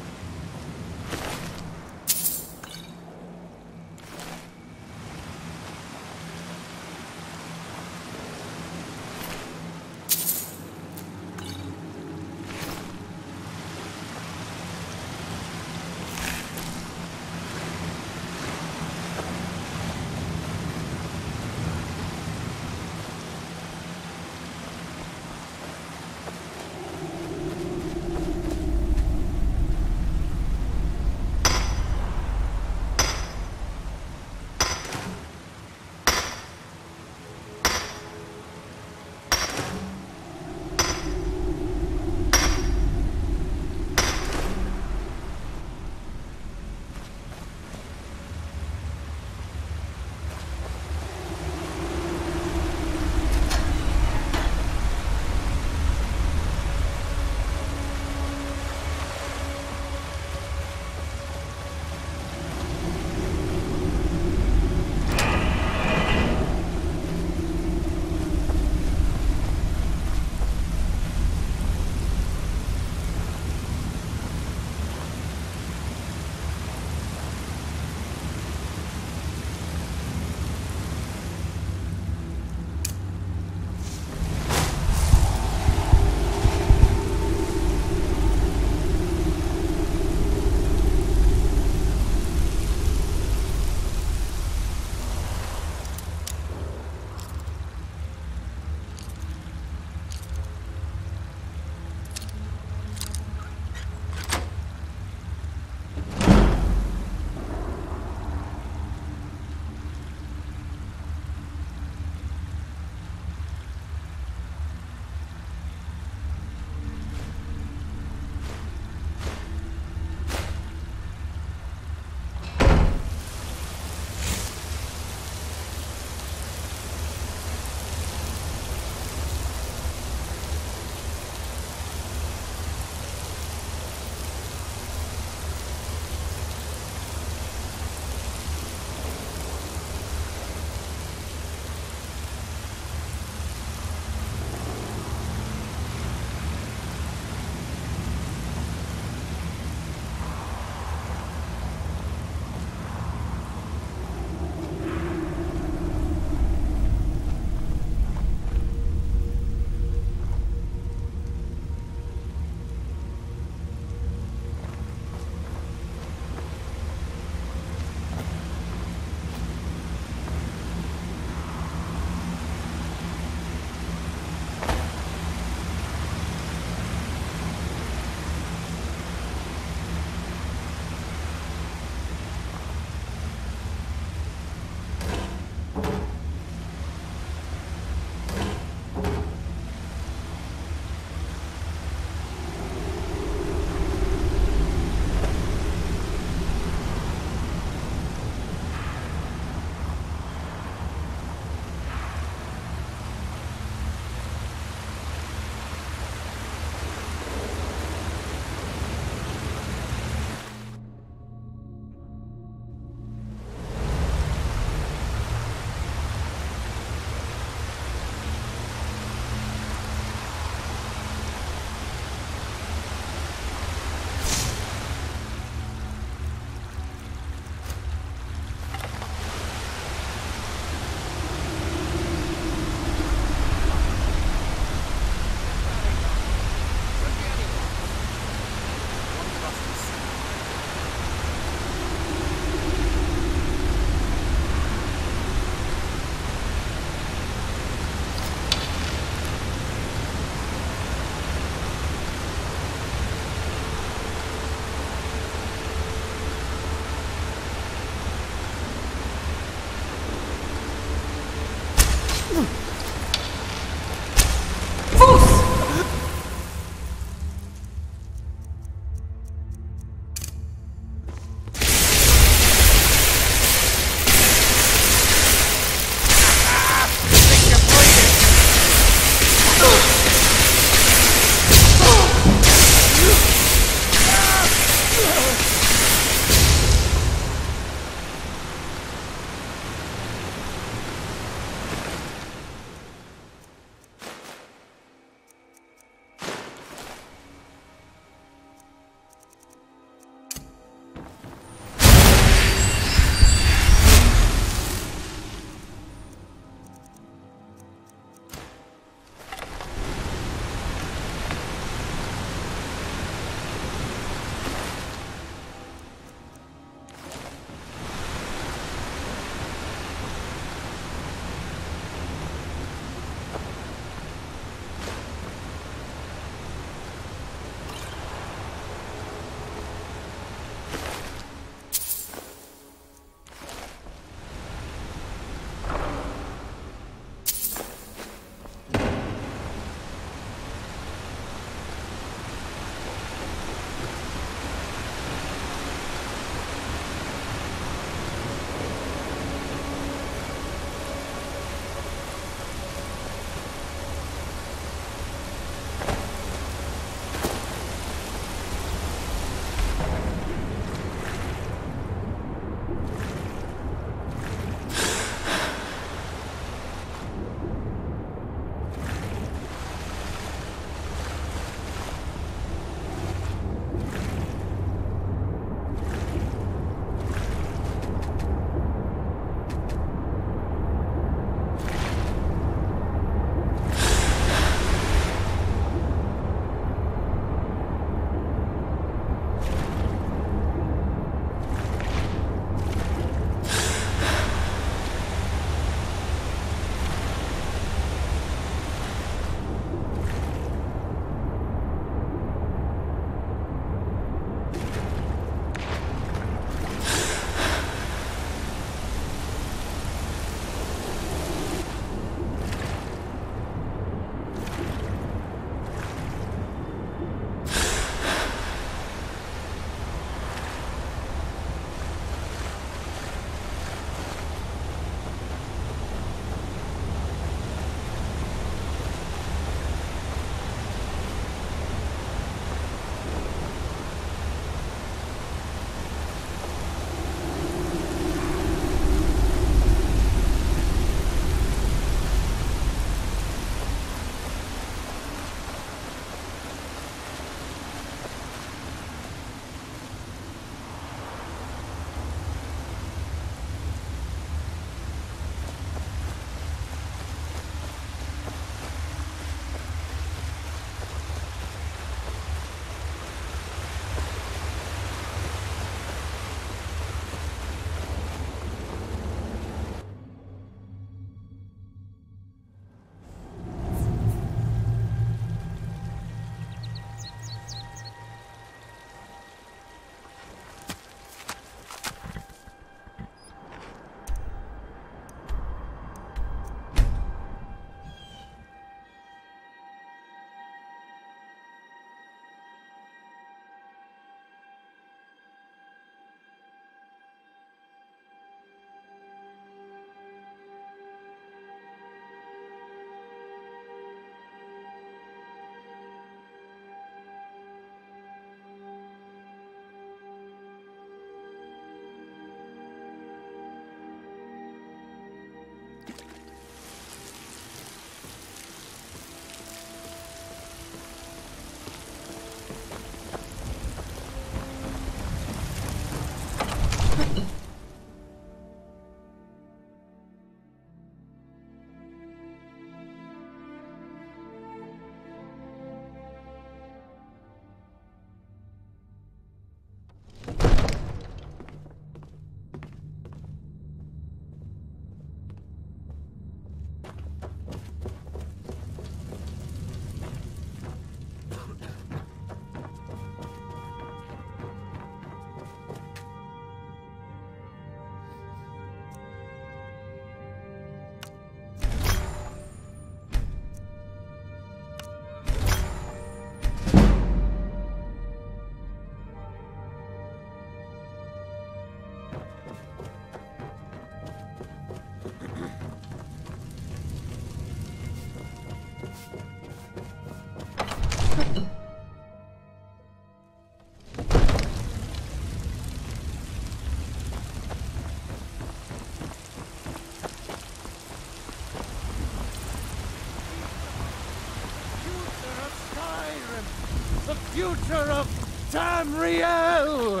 future of Tamriel!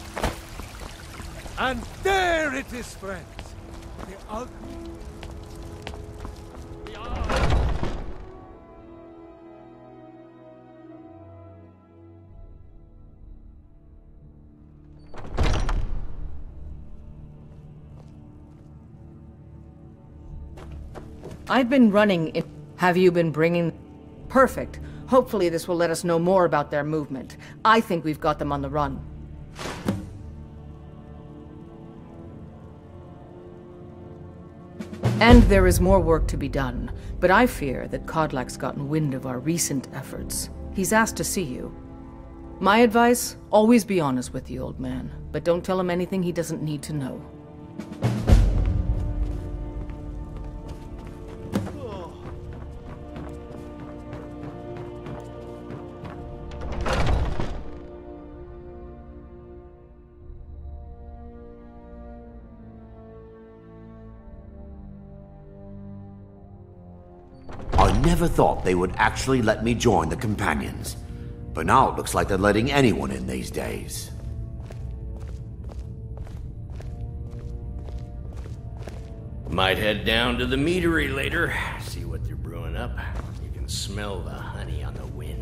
And there it is, friends. The ugly. I've been running in... Have you been bringing... Perfect. Hopefully this will let us know more about their movement. I think we've got them on the run. And there is more work to be done, but I fear that Kodlak's gotten wind of our recent efforts. He's asked to see you. My advice? Always be honest with the old man, but don't tell him anything he doesn't need to know. I never thought they would actually let me join the Companions. But now it looks like they're letting anyone in these days. Might head down to the meadery later, see what they're brewing up. You can smell the honey on the wind.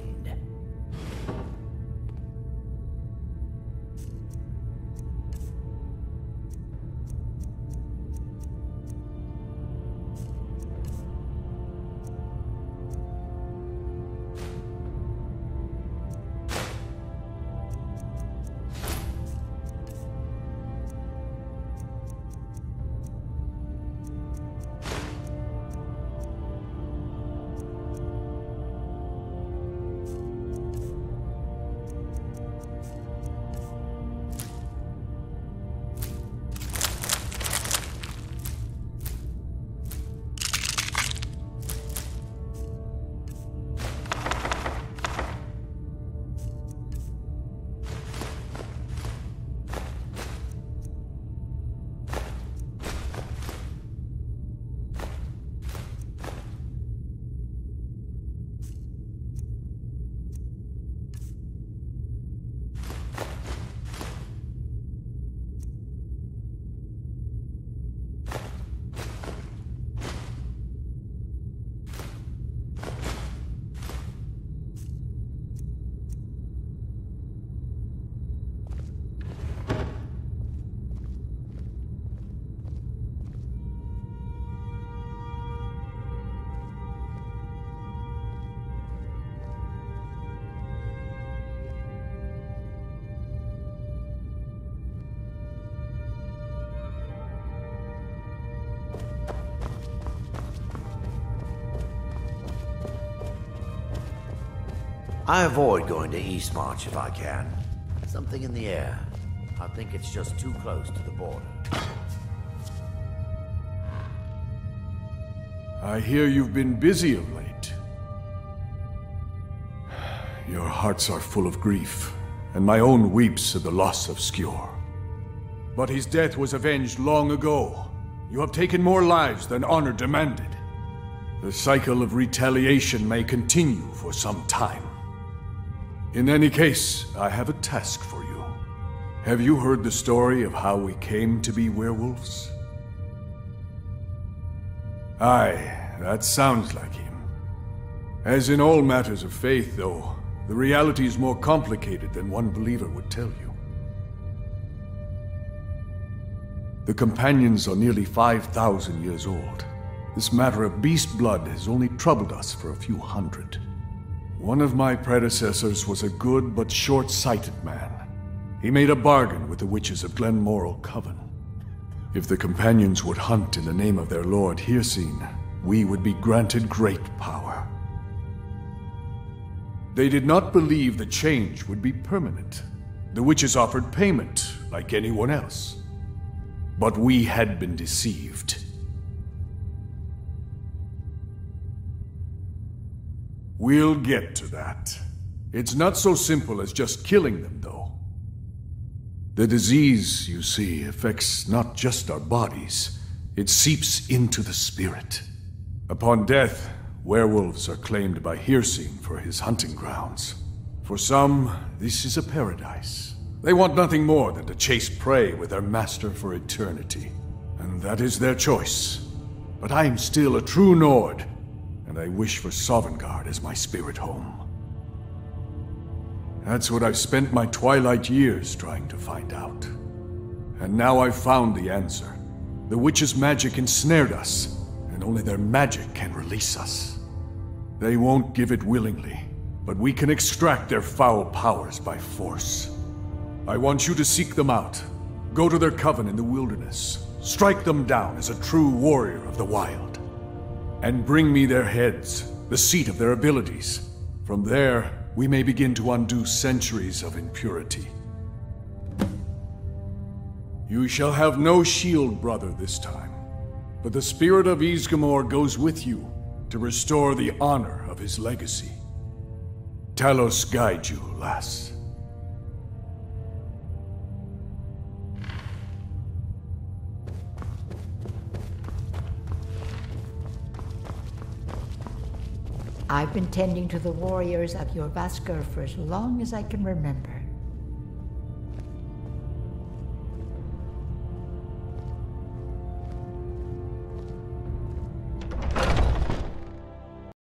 I avoid going to Eastmarch if I can. Something in the air. I think it's just too close to the border. I hear you've been busy of late. Your hearts are full of grief, and my own weeps at the loss of Skjor. But his death was avenged long ago. You have taken more lives than honor demanded. The cycle of retaliation may continue for some time. In any case, I have a task for you. Have you heard the story of how we came to be werewolves? Aye, that sounds like him. As in all matters of faith, though, the reality is more complicated than one believer would tell you. The Companions are nearly 5,000 years old. This matter of beast blood has only troubled us for a few hundred. One of my predecessors was a good but short-sighted man. He made a bargain with the witches of Glenmoral Coven. If the Companions would hunt in the name of their lord Hircine, we would be granted great power. They did not believe the change would be permanent. The witches offered payment, like anyone else. But we had been deceived. We'll get to that. It's not so simple as just killing them, though. The disease, you see, affects not just our bodies. It seeps into the spirit. Upon death, werewolves are claimed by Hircine for his hunting grounds. For some, this is a paradise. They want nothing more than to chase prey with their master for eternity. And that is their choice. But I am still a true Nord, and I wish for Sovngarde as my spirit home. That's what I've spent my twilight years trying to find out. And now I've found the answer. The witch's magic ensnared us, and only their magic can release us. They won't give it willingly, but we can extract their foul powers by force. I want you to seek them out. Go to their coven in the wilderness. Strike them down as a true warrior of the wild. And bring me their heads, the seat of their abilities. From there, we may begin to undo centuries of impurity. You shall have no shield, brother, this time. But the spirit of Ysgramor goes with you to restore the honor of his legacy. Talos guide you, lass. I've been tending to the warriors of Jorrvaskr for as long as I can remember.